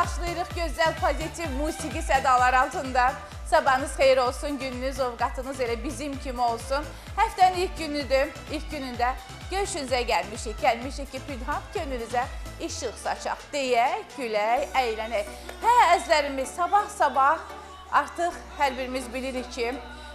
başlayırıq gözəl, pozitiv musiqi sədalar altında. Sabahınız xeyir olsun, gününüz, ovqatınız elə bizim kimi olsun. Həftənin ilk günüdür, ilk günündə görüşünüzə gəlmişik ki, pünhan könlünüzə işıq saçaq, deyək, gülək, əylənək. Əzlərimiz, sabah artıq hər birimiz bilirik ki,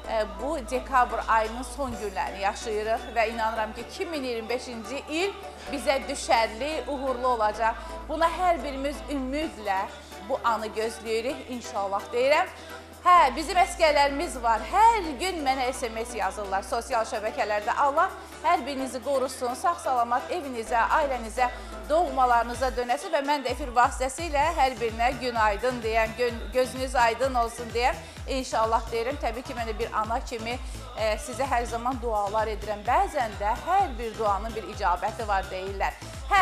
bu dekabr ayının son günlərini yaşayırıq və inanıram ki, 2025-ci il bizə düşərli, uğurlu olacaq. Buna hər birimiz ümidlə bu anı gözləyirik, inşallah deyirəm. Bizim əskərlərimiz var. Hər gün mənə SMS yazırlar sosial şəbəkələrdə. Allah hər birinizi qorusun, sağ-salamat evinizə, ailənizə, doğmalarınıza dönəsin və mən də efir vasitəsilə hər birinə günaydın deyəm, gözünüz aydın olsun deyəm. İnşallah deyirəm. Təbii ki, mən də bir ana kimi sizə hər zaman dualar edirəm. Bəzən də hər bir duanın bir icabəti var deyirlər.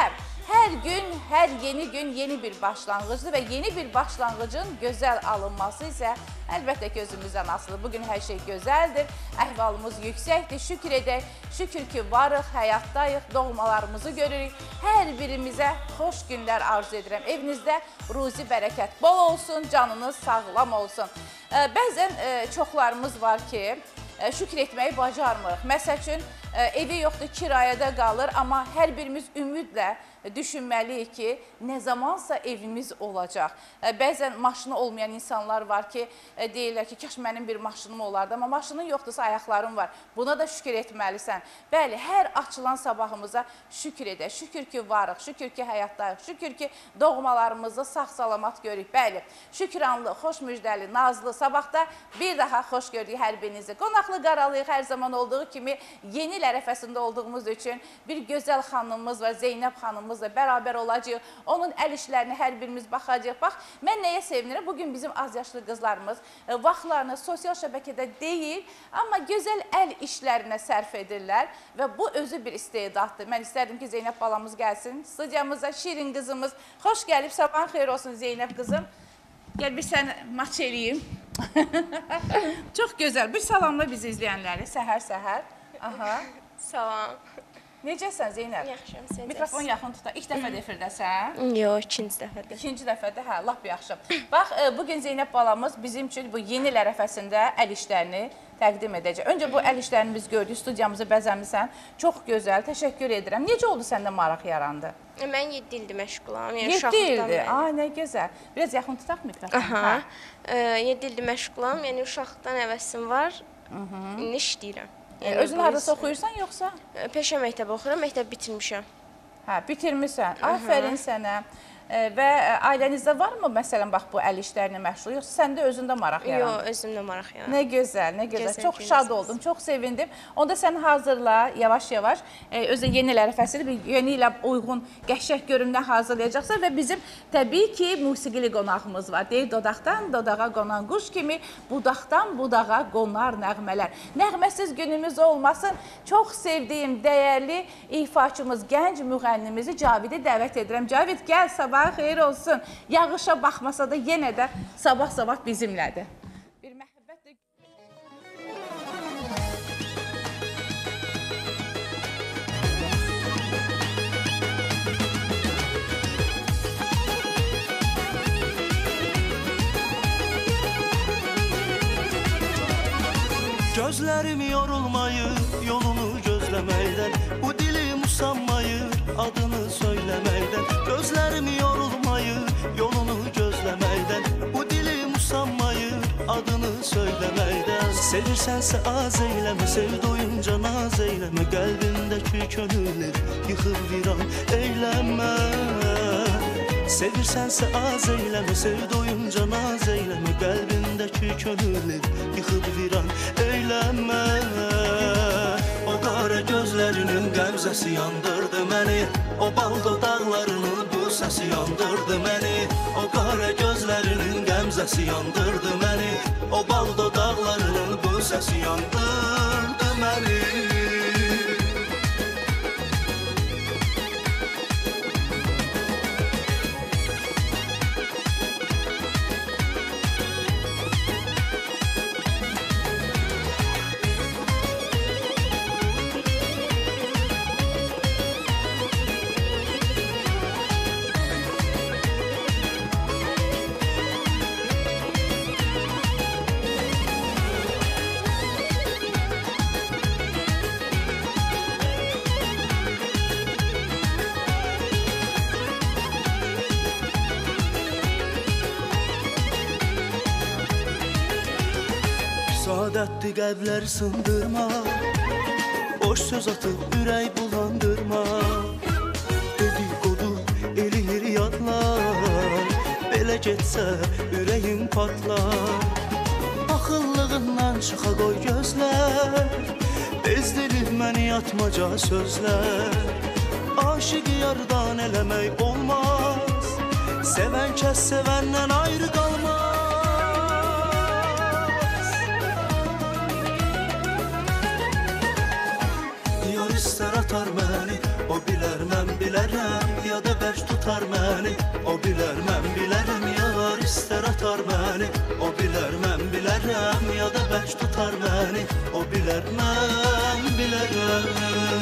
Hər gün, hər yeni gün yeni bir başlanğıcdır və yeni bir başlanğıcın gözəl alınması isə əlbəttə ki, özümüzdən asılıdır. Bugün hər şey gözəldir, əhvalımız yüksəkdir, şükür edək, şükür ki, varıq, həyatdayıq, doğmalarımızı görürük. Hər birimizə xoş günlər arzu edirəm. Evinizdə ruzi, bərəkət bol olsun, canınız sağlam olsun. Bəzən çoxlarımız var ki, şükür etməyi bacarmırıq. Məsəl üçün, evi yoxdur, kirayədə qalır, amma hər birimiz ümidlə düşünməliyik ki, nə zamansa evimiz olacaq. Bəzən maşını olmayan insanlar var ki, deyirlər ki, kaş mənim bir maşınım olardı, amma maşının yoxdursa ayaqlarım var. Buna da şükür etməlisən. Bəli, hər açılan sabahımıza şükür edək. Şükür ki, varıq, şükür ki, həyatdayıq, şükür ki, doğmalarımızı sağ-salamat görürük. Bəli, şükranlı, xoş müjdəli, nazlı sabahda bir daha xoş gördük hər birinizi. Qonaqlı qaralıyıq hər zaman olduğu kimi yeni il ərəfəsində olduğumuz üçün bir gözəl xanımımız var, Zeynəb xanımımızla bərabər olacaq. Onun əl işlərini hər birimiz baxacaq. Bax, mən nəyə sevinirəm? Bugün bizim az yaşlı qızlarımız vaxtlarını sosial şəbəkədə deyil, amma gözəl əl işlərinə sərf edirlər və bu özü bir istedaddır. Mən istərdim ki, Zeynəb balamız gəlsin. Studiyamıza Şirin qızımız. Xoş gəlib, sabahın xeyir olsun Zeynəb qızım. Gəl bir sən maç eləyim. Çox gözəl. Bir salamla bizi izləyənləri səhər-səhər. Aha. Salam. Necəsən Zeynəb? Yaxşıyam, sən necəsən? Mikrofonu yaxın tuta. İlk dəfə defirdəsən? Yox, ikinci dəfədir. İkinci dəfədir, hə, lap yaxşı. Bax, bugün Zeynəb balamız bizim üçün bu yeni il ərəfəsində əl işlərini təqdim edəcək. Öncə bu əl işlərini biz gördük, studiyamızı bəzəmisən. Çox gözəl, təşəkkür edirəm. Necə oldu səndə maraq yarandı? Mən 7 ildir məşğulam. 7 ildir, nə gözəl. Biraz yaxın tutaq mikrofonu. Aha, 7 ildir məşğulam, yəni uşaqdan həvəsim var, indi işləyirəm. Özün hardasa oxuyursan, yoxsa? Peşə məktəbi oxuyuram, məktəb bitirmişəm. Hə, bitirmirsən. Afərin sənə. Və ailənizdə varmı, məsələn, bax, bu əl işlərinə məşğul, yoxsa səndə özündə maraq yarandı? Yox, özümdə maraq yarandı. Nə gözəl, nə gözəl. Çox şad oldum, çox sevindim. Onda sən hazırla, yavaş-yavaş, özü yeni il ərəfəsidir, yeni ilə uyğun qəşəng görünümdən hazırlayacaqsan və bizim təbii ki, musiqili qonağımız var. Deyir, dodaqdan dodağa qonan quş kimi, budaqdan budağa qonar nəğmələr. Nəğməsiz günümüz olmasın. Çox sevdiyim, dəyərli ifaçımız, gənc müğənnimizi Cavidi dəvət edirəm. Cavid, gəl, sabah xeyir olsun. Yağışa baxmasa da yenə də sabah-sabah bizimlədir. Bir məhəbbət də... Gözlərim yorulmayır yolunu gözləməkdən, bu dilim usanmayır adını söyləməkdən. Gözlərim yorulmayır yolunu gözləməkdən, bu dilim usanmayır adını söyləməkdən. Sevirsənsə az eyləmə, sevduyunca naz eyləmə, qəlbindəki könüllər yıxıb viran eyləmə. Sevirsənsə az eyləmə, sevduyunca naz eyləmə, qəlbindəki könüllər yıxıb viran eyləmə. O qara gözlərinin qəmzəsi yandırdı məni, o bal dodaqlarının bu səsi yandırdı məni. O qara gözlərinin qəmzəsi yandırdı məni, o bal dodaqlarının bu səsi yandırdı məni. adətdir qəlblər sındırma, boş söz atıb ürək bulandırma. Dedikodu eləyir yadlar, belə getsə ürəyim patlar. Axıllığından çıxa qoy gözlər, bezdirir məni yatmaca sözlər. Aşıqı yardan eləmək olmaz, sevən kəs sevəndən ayrı qalmaz. Yar istər atar məni, o bilər mən bilərəm, ya da bərk tutar məni, o bilər mən bilərəm. Yar istər atar məni, o bilər mən bilərəm, ya da bərk tutar məni, o bilər mən bilərəm.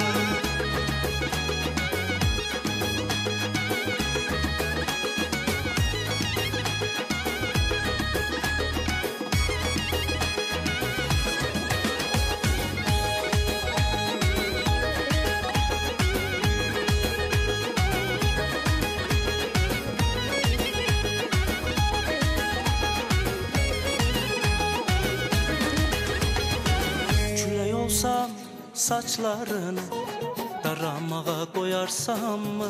Saçlarını daramağa qoyarsam mı?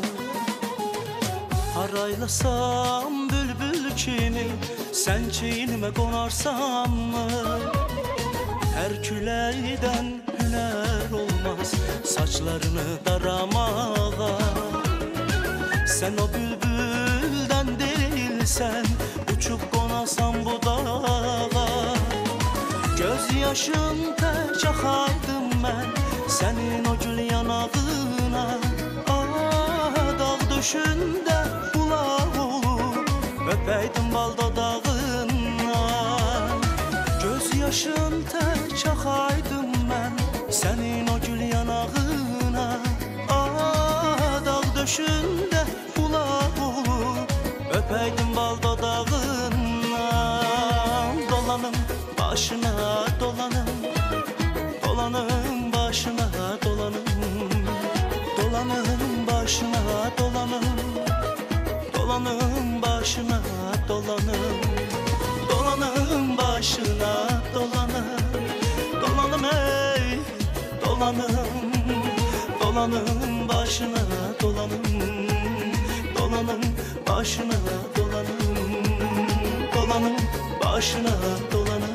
Haraylasam bülbül kimi sən çiynimə qonarsam mı? Hər küləkdən hünər olmaz saçlarını daramağa. Sən o bülbüldən deyilsən, uçub qonasan bu dağa. Göz yaşım tək axardım mən sənin o gül yanağına. Dağ döşündə bulaq olub öpəydim bal dodağından. Göz yaşım tək axardım mən sənin o gül yanağına. Dağ döşündə bulaq olub öpəydim bal dodağından. Dolanım başına dolanım, dolanım başına dolanım, dolanım başına dolanım, dolanım başına dolanım, dolanım başına dolanım, dolanım ey dolanım, dolanım başına dolanım, dolanım başına dolanım, dolanım başına dolanım.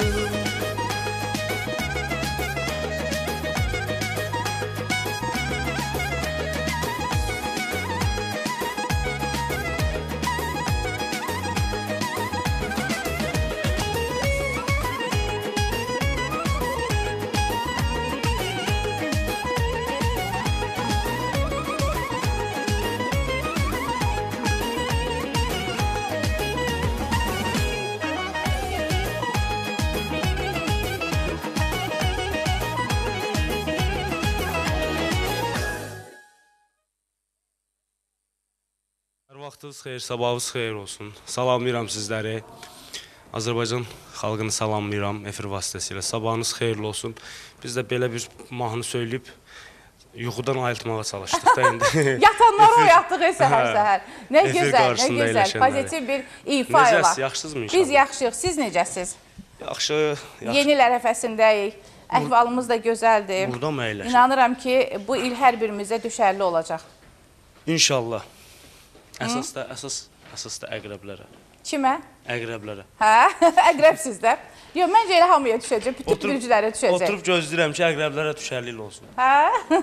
Vaxtınız xeyir, sabahınız xeyir olsun. Salamlayıram sizləri. Azərbaycan xalqını salamlayıram efir vasitəsilə. Sabahınız xeyirli olsun. Biz də belə bir mahnı söyləyib yuxudan ayıltmağa çalışdıq da indi. Yatanları oyatdıq səhər-səhər. Nə gözəl, nə gözəl. Pozitiv bir ifa ilə. Necəsiz, yaxşısınızmı inşallah? Biz yaxşıyıq, siz necəsiz? Yaxşı. Yeni il ərəfəsindəyik. Əhvalımız da gözəldir. Burada mı əyləşin? İnanıram ki, bu il hər birimizə düşərli olacaq. İnşallah. Əsas da əqrəblərə. Kimə? Əqrəblərə. Hə, əqrəb sizdə. Yox, məncə elə hamıya düşəcək, bütün bürclərə düşəcək. Oturub gözləyirəm ki, əqrəblərə düşərlik olsun. Hə,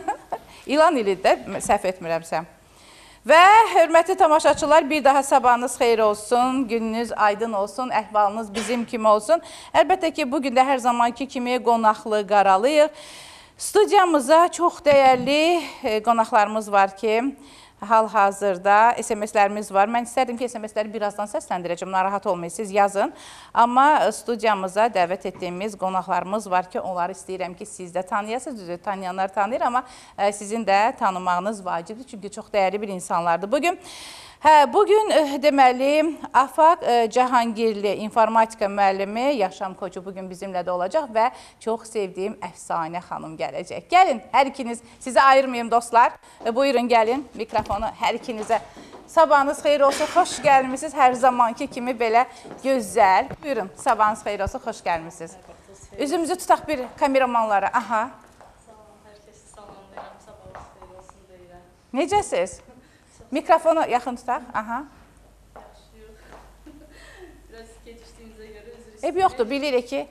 ilan ili də səhv etmirəmsə. Və hörmətli tamaşaçılar, bir daha sabahınız xeyir olsun, gününüz aydın olsun, əhvalınız bizim kimi olsun. Əlbəttə ki, bugün də hər zamanki kimi qonaqlı qaralıyıq. Studiyamıza çox dəyərli qonaqlarımız var ki, hal-hazırda SMS-lərimiz var. Mən istərdim ki, SMS-ləri birazdan səsləndirəcəm, narahat olmayın, siz yazın. Amma studiyamıza dəvət etdiyimiz qonaqlarımız var ki, onları istəyirəm ki, siz də tanıyasınız, tanıyanlar tanıyır, amma sizin də tanımağınız vacibdir, çünki çox dəyərli bir insanlardır. Bugün deməli, Afaq Cahangirli informatika müəllimi, yaşam koçu bugün bizimlə də olacaq və çox sevdiyim əfsanə xanım gələcək. Gəlin, hər ikiniz, sizi ayırmayın dostlar. Buyurun, gəlin, mikrofonu hər ikinizə. Sabahınız xeyir olsun, xoş gəlmişsiniz. Hər zamanki kimi belə gözəl. Buyurun, sabahınız xeyir olsun, xoş gəlmişsiniz. Üzümüzü tutaq bir kameramanlara. Aha. Hər kəsi salamlayıram, sabahınız xeyir olsun deyirəm. Necəsiz? Mikrofonu yaxın tutaq. Aha. Yaxşıyıq. Biraz gecikdiyimizə görə üzr istəyirəm. Eyb yoxdur, bilirik ki,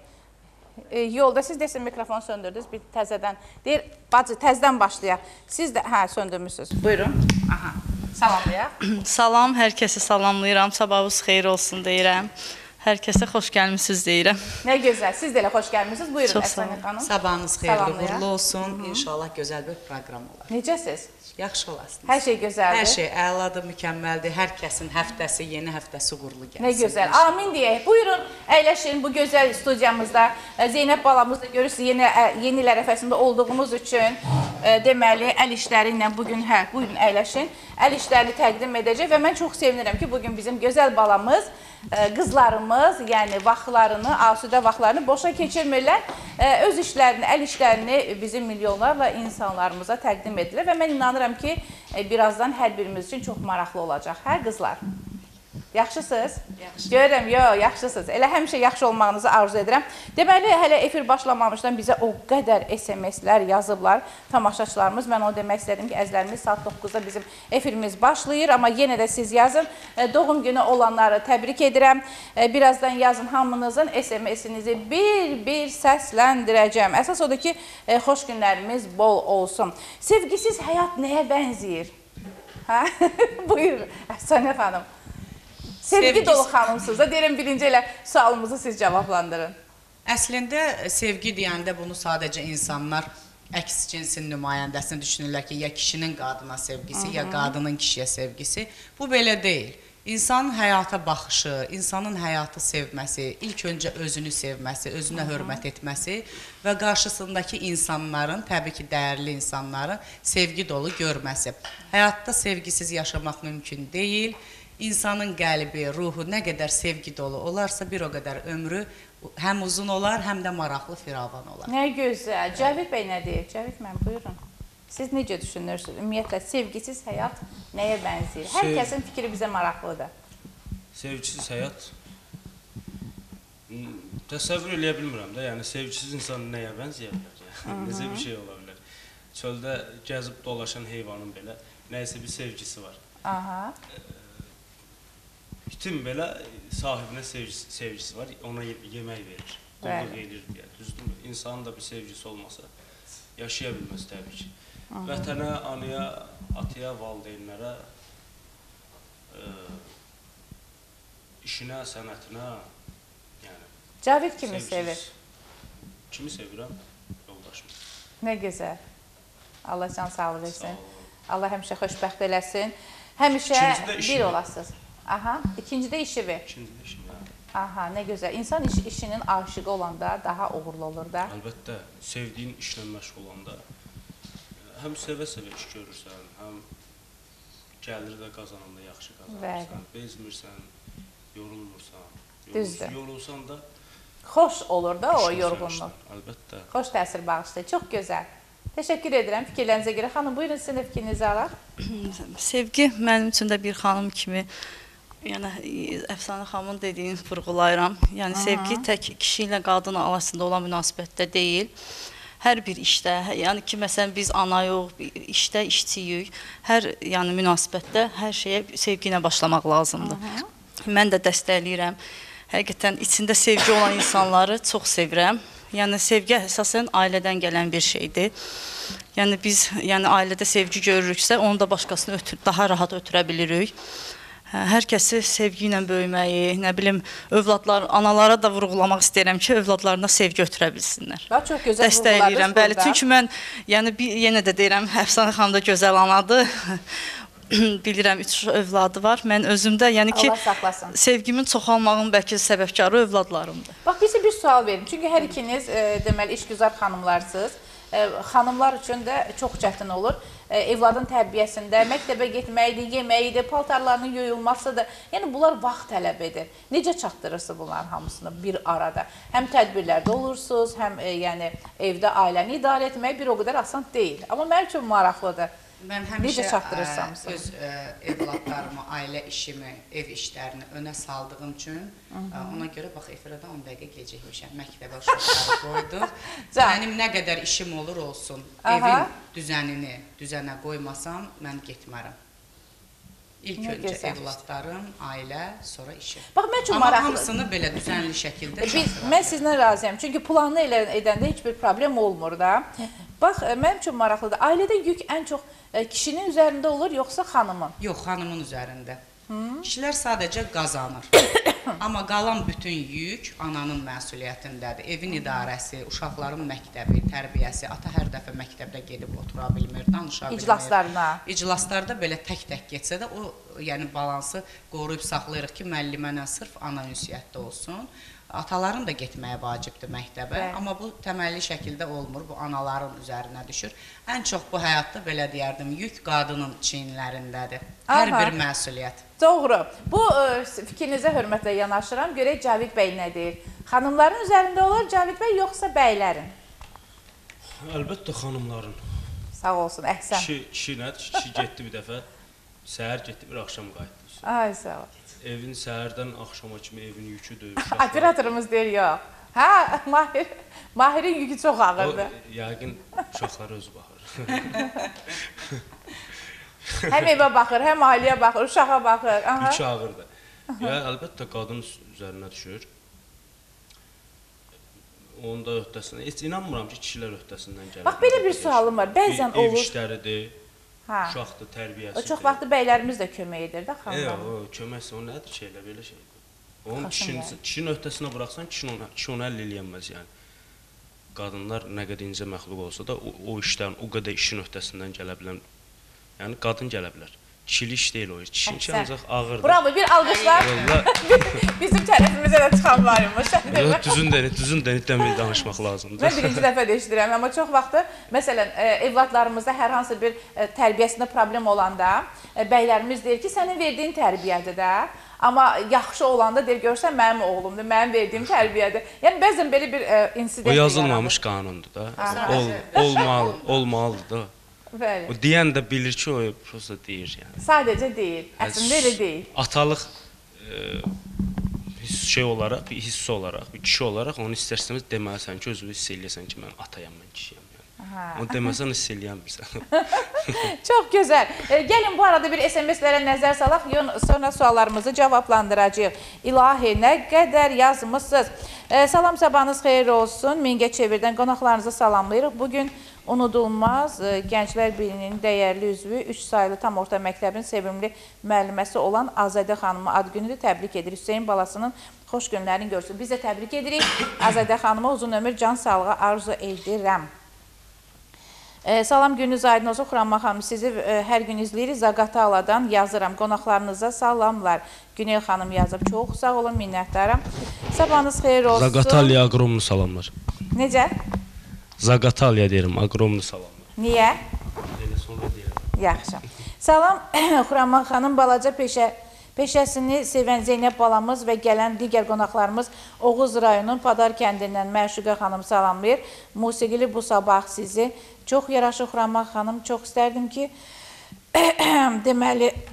yolda siz desin mikrofonu söndürdünüz, bir təzədən. Deyir, bacı, təzədən başlayaq. Siz də, hə, söndürmüsünüz. Buyurun. Aha. Salamlayaq. Salam, hər kəsi salamlayıram, sabahınız xeyir olsun deyirəm. Hər kəsə xoş gəlmisiniz deyirəm. Nə gözəl, siz də elə xoş gəlmişsiniz. Buyurun, Çox sağ Əfsanə xanım. Sabahınız xeyirli, Salamlayaq. uğurlu olsun. İnşallah gözəl bir proqram olar. Necəsiz? Yaxşı olasınız. Hər şey gözəldir. Hər şey əladır, mükəmməldir. Hər kəsin həftəsi, yeni həftəsi uğurlu gəlsin. Nə gözəl. Amin deyək. Buyurun, əyləşin bu gözəl studiyamızda. Zeynəb balamız da görürsünüz, yeni il ərəfəsində olduğumuz üçün deməli, əl işləri ilə bugün əyləşin. Əl işlərini təqdim edəcək və mən çox sevinirəm ki, bugün bizim gözəl balamız, qızlarımız, yəni vaxtlarını, asudə vaxtlarını boşa keçirmirlər. Öz işlərini, əl işlərini bizim milyonlarla insanlarımıza təqdim edilir və mən inanıram ki, birazdan hər birimiz üçün çox maraqlı olacaq. Hə, qızlar? Yaxşısınız? Yaxşı. Görürəm, yaxşısınız. Elə həmişə yaxşı olmağınızı arzu edirəm. Deməli, hələ efir başlamamışdan bizə o qədər SMS-lər yazıblar tamaşaçılarımız. Mən onu demək istədim ki, əzlərimiz saat 9-da bizim efirimiz başlayır. Amma yenə də siz yazın. Doğum günü olanları təbrik edirəm. Birazdan yazın hamınızın SMS-inizi bir-bir səsləndirəcəm. Əsas odur ki, xoş günlərimiz bol olsun. Sevgisiz həyat nəyə bənzəyir? Hə? Buyur, Əfsanə xanım. Sevgi dolu xanımsınız da, deyirəm birinci elə sualımızı siz cavablandırın. Əslində, sevgi deyəndə bunu sadəcə insanlar əks cinsin nümayəndəsini düşünürlər ki, ya kişinin qadına sevgisi, ya qadının kişiyə sevgisi. Bu belə deyil. İnsanın həyata baxışı, insanın həyatı sevməsi, ilk öncə özünü sevməsi, özünə hörmət etməsi və qarşısındakı insanların, təbii ki, dəyərli insanların sevgi dolu görməsi. Həyatda sevgisiz yaşamaq mümkün deyil. İnsanın qəlbi, ruhu nə qədər sevgi dolu olarsa, bir o qədər ömrü həm uzun olar, həm də maraqlı, firavan olar. Nə gözəl. Cəvid bəy nə deyir? Cəvid mən, buyurun. Siz necə düşünürsünüz? Ümumiyyətlə, sevgisiz həyat nəyə bənzəyir? Hər kəsin fikri bizə maraqlıdır. Sevgisiz həyat təsəvvür eləyə bilmirəm də, yəni sevgisiz insan nəyə bənzəyə bilər? Necə bir şey ola bilər? Çöldə gəzib dolaşan heyvanın belə nəyəsə bir sevgisi var. Aha. İtin belə sahibinə sevgisi var, ona yemək verir, qulluq edir, düzdürmü? İnsanın da bir sevgisi olmasa yaşaya bilməz təbii ki. Vətənə, anaya, ataya, valideynlərə, işinə, sənətinə, yəni... Cəvid kimi sevir? Kimi sevirəm? Yoldaşım. Nə gözəl. Allah can sağlığı versin. Allah həmişə xoşbəxt eləsin. Həmişə bir olasınız. Aha, ikincidə işivi. İkincidə işim, hə. Aha, nə gözəl. İnsan işinin aşığı olanda daha uğurlu olur da. Əlbəttə, sevdiyin işlə məşğul olanda həm sevə-sevə iş görürsən, həm gəlir də qazananda yaxşı qazanırsan, bezmirsən, yorulmursan. Düzdür. Yorulsan da xoş olur da o yorğunluq. Əlbəttə. Xoş təsir bağışlayır. Çox gözəl. Təşəkkür edirəm fikirlərinizə görə. Xanım, buyurun sizin də fikrinizi alaq. Sevgi mənim üçün də bir xanım kimi, yəni Əfsanə xanımın dediyini vurğulayıram. Yəni sevgi tək kişi ilə qadın arasında olan münasibətdə deyil. Hər bir işdə, yəni ki, məsələn biz anayıq, işdə işçiyik. Hər yəni münasibətdə hər şeyə sevgi ilə başlamaq lazımdır. Mən də dəstəkləyirəm. Həqiqətən içində sevgi olan insanları çox sevirəm. Yəni sevgi əsasən ailədən gələn bir şeydir. Yəni biz ailədə sevgi görürüksə, onu da başqasını daha rahat ötürə bilirik. Hər kəsi sevgi ilə böyüməyi, nə bilim, analara da vurğulamaq istəyirəm ki, övladlarına sevgi ötürə bilsinlər. Çox gözəl vurğuladınız burada. Bəli, çünki mən yenə də deyirəm, Əfsanə xanım da gözəl anadır. Bilirəm, 3 övladı var. Mən özümdə, yəni ki, sevgimin çoxalmağının bəlkə səbəbkarı övladlarımdır. Bax, bizə bir sual verin. Çünki hər ikiniz, deməli, işgüzar xanımlarsınız. Xanımlar üçün də çox çətin olur. Evladın tərbiyəsində, məktəbə getməyidir, yeməyidir, paltarlarının yuyulmasıdır. Yəni, bunlar vaxt tələb edir. Necə çatdırırsınız bunların hamısını bir arada? Həm tədbirlərdə olursunuz, həm evdə ailəni idarə etmək bir o qədər asan deyil. Amma mənim üçün maraqlıdır. Mən həmişə öz evladlarımı, ailə işimi, ev işlərini önə saldığım üçün ona görə bax efirada 10 dəqiqə gecikmişəm. Məktəbə uşaqları qoyduq. Mənim nə qədər işim olur olsun, evin düzənini düzənə qoymasam mən getmərəm. İlk öncə evladlarım, ailə, sonra işim. Bax, mən çox Amma maraqlı. hamısını belə düzənli şəkildə Mən sizinlə razıyam. Çünki planı edəndə heç bir problem olmur da. Bax, mənim üçün maraqlıdır. Ailədə yük ən çox kişinin üzərində olur, yoxsa xanımın? Yox, xanımın üzərində. Kişilər sadəcə qazanır. Amma qalan bütün yük ananın məsuliyyətindədir. Evin idarəsi, uşaqların məktəbi, tərbiyəsi. Ata hər dəfə məktəbdə gedib otura bilmir, danışa bilmir. İclaslarına. İclaslarda belə tək-tək getsə də o, yəni balansı qoruyub saxlayırıq ki, müəllimə sırf ana ünsiyyətdə olsun. Ataların da getməyə vacibdir məktəbə, amma bu təməlli şəkildə olmur, bu anaların üzərinə düşür. Ən çox bu həyatda, belə deyərdim, yük qadının çiyinlərindədir. Hər bir məsuliyyət. Doğru. Bu fikrinizə hörmətlə yanaşıram. Görək Cavid bəy nə deyir? Xanımların üzərində olur Cavid bəy, yoxsa bəylərin? Əlbəttə xanımların. Sağ olsun, əhsən. Kişi nədir? Kişi getdi bir dəfə, səhər getdi, bir axşam qayıtdı. Ay, sağ ol. Evin səhərdən axşama kimi evin yüküdür. Operatorumuz deyir, yox. Hə, Mahirin yükü çox ağırdır. Yəqin uşaqlara özü baxır. Həm evə baxır, həm ailəyə baxır, uşağa baxır. Yükü ağırdır. Ya, əlbəttə qadın üzərinə düşür. Onun da öhdəsindən, heç inanmıram ki, kişilər öhdəsindən gəlir. Bax, belə bir sualım var. Bəzən olur. Ev işləridir, uşaqdır, tərbiyəsidir. Çox vaxtı bəylərimiz də kömək edir də xanımlar. O köməksə, o nədir şeylə, belə şeydir. Onun kişinin öhdəsinə buraxsan, kişi onu əllə eləyənməz yəni. Qadınlar nə qədər incə məxluq olsa da, o işdən, o qədər işin öhdəsindən gələ bilən, yəni qadın gələ bilər. Kişilik iş deyil o iş. Kişi ancaq ağırdır. Bravo, bir alqışlar. Bizim tərəfimizə də çıxan var imiş. Düzün denib danışmaq lazımdır. Mən birinci dəfə də eşidirəm, amma çox vaxtı, məsələn, evladlarımızda hər hansı bir tərbiyəsində problem olanda, bəylərimiz deyir ki, sənin verdiyin tərbiyədir də. Amma yaxşı olanda deyir, görsən mənim oğlumdur, mənim verdiyim tərbiyədir. Yəni, bəzən belə bir insident yaranır. O yazılmamış qanundur da. Olmalıdır da. O deyən də bilir ki, o prosta deyir yəni. Sadəcə deyil, əslində elə deyil. Atalıq şey olaraq, bir hissi olaraq, bir kişi olaraq onu istərsəniz deməlisən ki, özünü hiss eləyəsən ki, mən atayam, mən kişiyəm. Onu deməsən hiss eləyənmirsən. Çox gözəl. Gəlin bu arada bir SMS-lərə nəzər salaq, sonra suallarımızı cavablandıracağıq. İlahi, nə qədər yazmışsınız. Salam, sabahınız xeyir olsun. Mingəçevirdən qonaqlarınızı salamlayırıq. Bugün unudulmaz Gənclər Birliyinin dəyərli üzvü, 3 saylı tam orta məktəbin sevimli müəlliməsi olan Azadə xanımı ad günüdür. Təbrik edir. Hüseyin balasının xoş günlərini görsün. Biz də təbrik edirik. Azadə xanıma uzun ömür, can sağlığı arzu edirəm. Salam, gününüz aydın olsun. Xurama xanım, sizi hər gün izləyirik. Zaqataladan yazıram. Qonaqlarınıza salamlar. Günel xanım yazıb. Çox sağ olun, minnətdaram. Sabahınız xeyir olsun. Zaqatalya, aqromlu salamlar. Necə? Zaqatalya deyirəm, aqromlu salamlar. Niyə? Elə sonra deyirəm. Yaxşı. Salam, Xurama xanım, balaca peşəsini sevən Zeynəb balamız və gələn digər qonaqlarımız Oğuz rayonunun Padar kəndindən Məşuqə xanım salamlayır. Musiqili bu sabah sizi çox yaraşır Xurama xanım. Çox istərdim ki, deməli,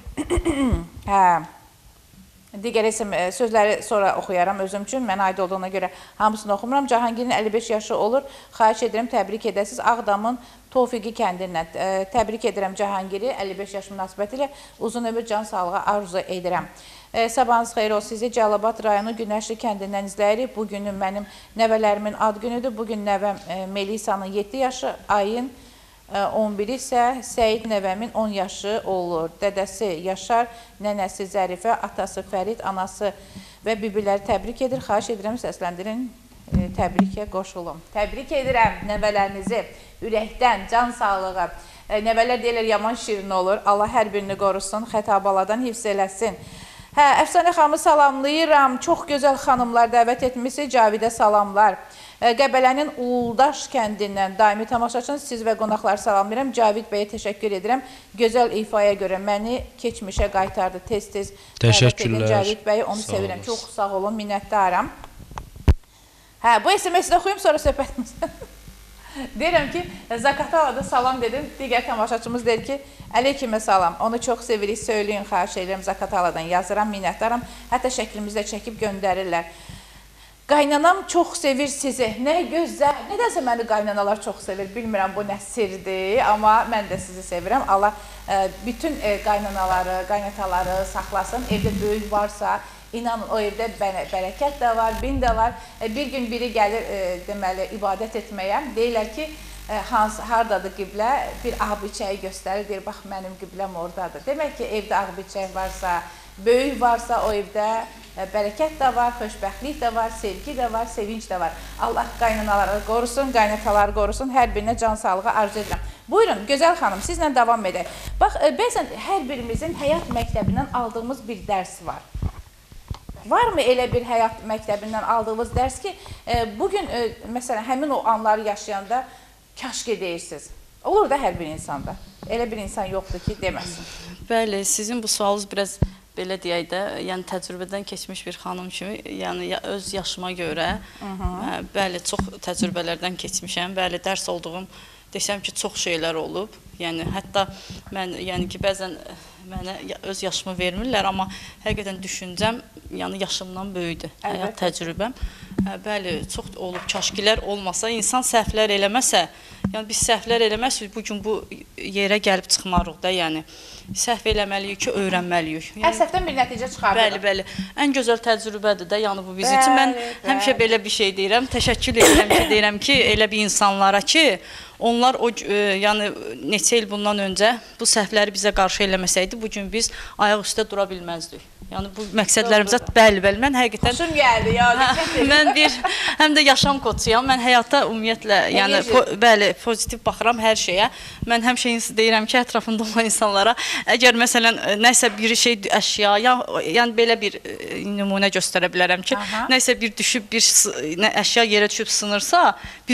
digər sözləri sonra oxuyaram özüm üçün. Mən aid olduğuna görə hamısını oxumuram. Cahangirin 55 yaşı olur. Xahiş edirəm, təbrik edəsiniz. Ağdamın Tofiqi kəndindən təbrik edirəm Cahangiri. 55 yaş münasibəti ilə uzun ömür, can sağlığı arzu edirəm. Sabahınız xeyir olsun. Sizi Cəlilabad rayonu Günəşli kəndindən izləyirik. Bugünün mənim nəvələrimin ad günüdür. Bugün nəvəm Melisa'nın 7 yaşı, ayın 11 isə Səyid nəvəmin 10 yaşı olur. Dədəsi Yaşar, nənəsi Zərifə, atası Fərid, anası və bibiləri təbrik edir. Xahiş edirəm, səsləndirin, təbrikə qoşulum. Təbrik edirəm nəvələrinizi ürəkdən, can sağlığı. Nəvələr deyirlər, yaman şirin olur. Allah hər birini qorusun, xətabaladan hifz eləsin. Əfsanə xanımı salamlayıram. Çox gözəl xanımlar dəvət etmişsiniz. Cavidə salamlar. Qəbələnin Uldaş kəndindən daimi tamaşaçınız siz və qonaqları salamlayıram. Cavid bəyə təşəkkür edirəm. Gözəl ifaya görə məni keçmişə qaytardı. Tez-tez dəvət edin Cavid bəyi. Onu sevirəm. Çox sağ olun, minnətdaram. Bu SMS-i də oxuyum, sonra söhbətimiz. Deyirəm ki, Zaqatalada salam dedim. Digər tamaşaçımız deyir ki, əleykümə salam. Onu çox sevirik, söyləyin, xahiş edirəm. Zaqataladan yazıram, minnətdaram. Hətta şəklimizdə çəkib göndərirlər. Qaynanam çox sevir sizi. Nə gözəl. Nədənsə məni qaynanalar çox sevir. Bilmirəm bu nə sirdir, amma mən də sizi sevirəm. Allah bütün qaynanaları, qaynataları saxlasın. Evdə böyük varsa, İnanın, o evdə bərəkət də var, bin də var. Bir gün biri gəlir, deməli, ibadət etməyə. Deyirlər ki, hardadır qiblə? Bir ağ biçəyi göstərir, deyir, bax, mənim qibləm oradadır. Demək ki, evdə ağ biçək varsa, böyük varsa, o evdə bərəkət də var, xoşbəxtlik də var, sevgi də var, sevinç də var. Allah qaynanaları qorusun, qaynataları qorusun, hər birinə can sağlığı arzu edirəm. Buyurun, gözəl xanım, sizlə davam edək. Bax, bəzən hər birimizin həyat məktəbindən aldığımız bir dərs var. Varmı elə bir həyat məktəbindən aldığınız dərs ki, bugün, məsələn, həmin o anları yaşayanda kaşki deyirsiniz. Olur da hər bir insanda. Elə bir insan yoxdur ki, deməsin. Bəli, sizin bu sualınız biraz belə deyək də, yəni təcrübədən keçmiş bir xanım kimi, yəni öz yaşıma görə, bəli, çox təcrübələrdən keçmişəm, bəli, dərs olduğum, desəm ki, çox şeylər olub. Yəni, hətta mən, yəni ki, bəzən mənə öz yaşımı vermirlər, amma həqiqətən düşüncəm, yəni yaşımdan böyüdür həyat təcrübəm. Bəli, çox olub, kaşkilər olmasa, insan səhvlər eləməsə, yəni biz səhvlər eləməsək, bugün bu yerə gəlib çıxmarıq da, yəni səhv eləməliyik ki, öyrənməliyik. Hər səhvdən bir nəticə çıxardıq. Bəli, ən gözəl təcrübədir də, yəni bu bizim üçün. Mən həmişə belə bir şey deyirəm, təşəkkür edirəm ki, deyirəm ki, elə bir insanlara ki, onlar o, yəni neçə il bundan öncə bu səhvləri bizə qarşı eləməsəydi, bugün biz ayaq üstə dura bilməzdik. Yəni bu məqsədlərimizə bəli, mən həqiqətən Xoşum gəldi ya. Mən həm də yaşam koçuyam. Mən həyata ümumiyyətlə, yəni bəli, pozitiv baxıram hər şeyə. Mən həmişə deyirəm ki, ətrafımda olan insanlara, əgər məsələn nəsə bir şey əşya, yəni belə bir nümunə göstərə bilərəm ki, nəsə bir düşüb bir əşya yerə düşüb sınırsa,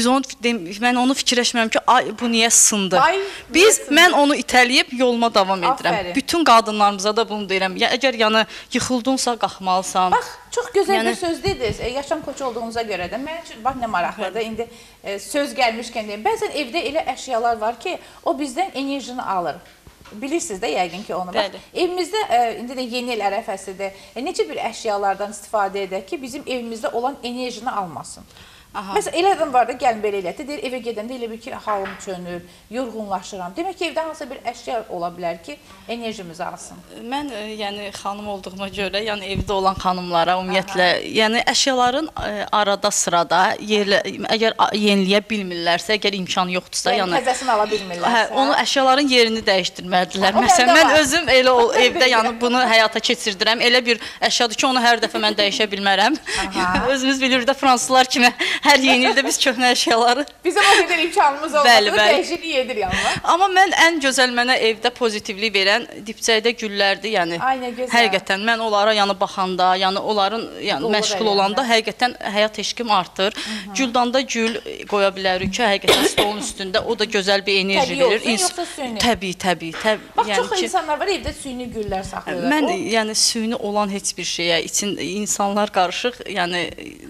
mən onu fikirləşmirəm ki, ay bu niyə sındı? Mən onu itələyib yoluma davam edirəm. Bütün qadınlarımıza da bunu deyirəm. Əgər yəni yıxıldınsa, qalxmalısan. Bax, çox gözəl bir söz dediniz. Yaşam koçu olduğunuza görə də. Mənim üçün, bax, nə maraqlıdır. İndi söz gəlmişkən deyim. Bəzən evdə elə əşyalar var ki, o bizdən enerjini alır. Bilirsiniz də yəqin ki onu. Bax, evimizdə, indi də yeni il ərəfəsidir. Necə bir əşyalardan istifadə edək ki, bizim evimizdə olan enerjini almasın? Məsələn, elə adam var da, gəlin belə elətdir, deyir, evə gedəndə elə bir ki, halım çönür, yorğunlaşıram. Demək ki, evdə hansısa bir əşya ola bilər ki, enerjimizi alsın. Mən, yəni, xanım olduğuma görə, yəni evdə olan xanımlara, ümumiyyətlə, yəni əşyaların arada sırada, əgər yeniləyə bilmirlərsə, əgər imkan yoxdursa, yəni təzəsini ala bilmirlərsə, onu əşyaların yerini dəyişdirməlidirlər. Məsələn, mən özüm elə evdə, yəni bunu həyata keçirdirəm. Elə bir əşyadır ki, onu hər dəfə mən dəyişə bilmərəm. Özümüz bilirik də, fransızlar kimi hər yeni ildə biz köhnə əşyaları... Bizim o qədər imkanımız olmadı, dəyişiklik edir yanına. Amma mən ən gözəl mənə evdə pozitivlik verən dibçəkdə güllərdir, yəni. Həqiqətən, mən onlara baxanda, yəni onların məşğul olanda həqiqətən həyat eşqim artır. Güldanda gül qoya bilərik ki, həqiqətən stolun üstündə o da gözəl bir enerji verir. Təbii olsun, yoxsa süni? Təbii. Bax, çox insanlar var, evdə süni güllər saxlayırlar. Mən, yəni süni olan heç bir şeyə, insanlar qarışıq, yəni...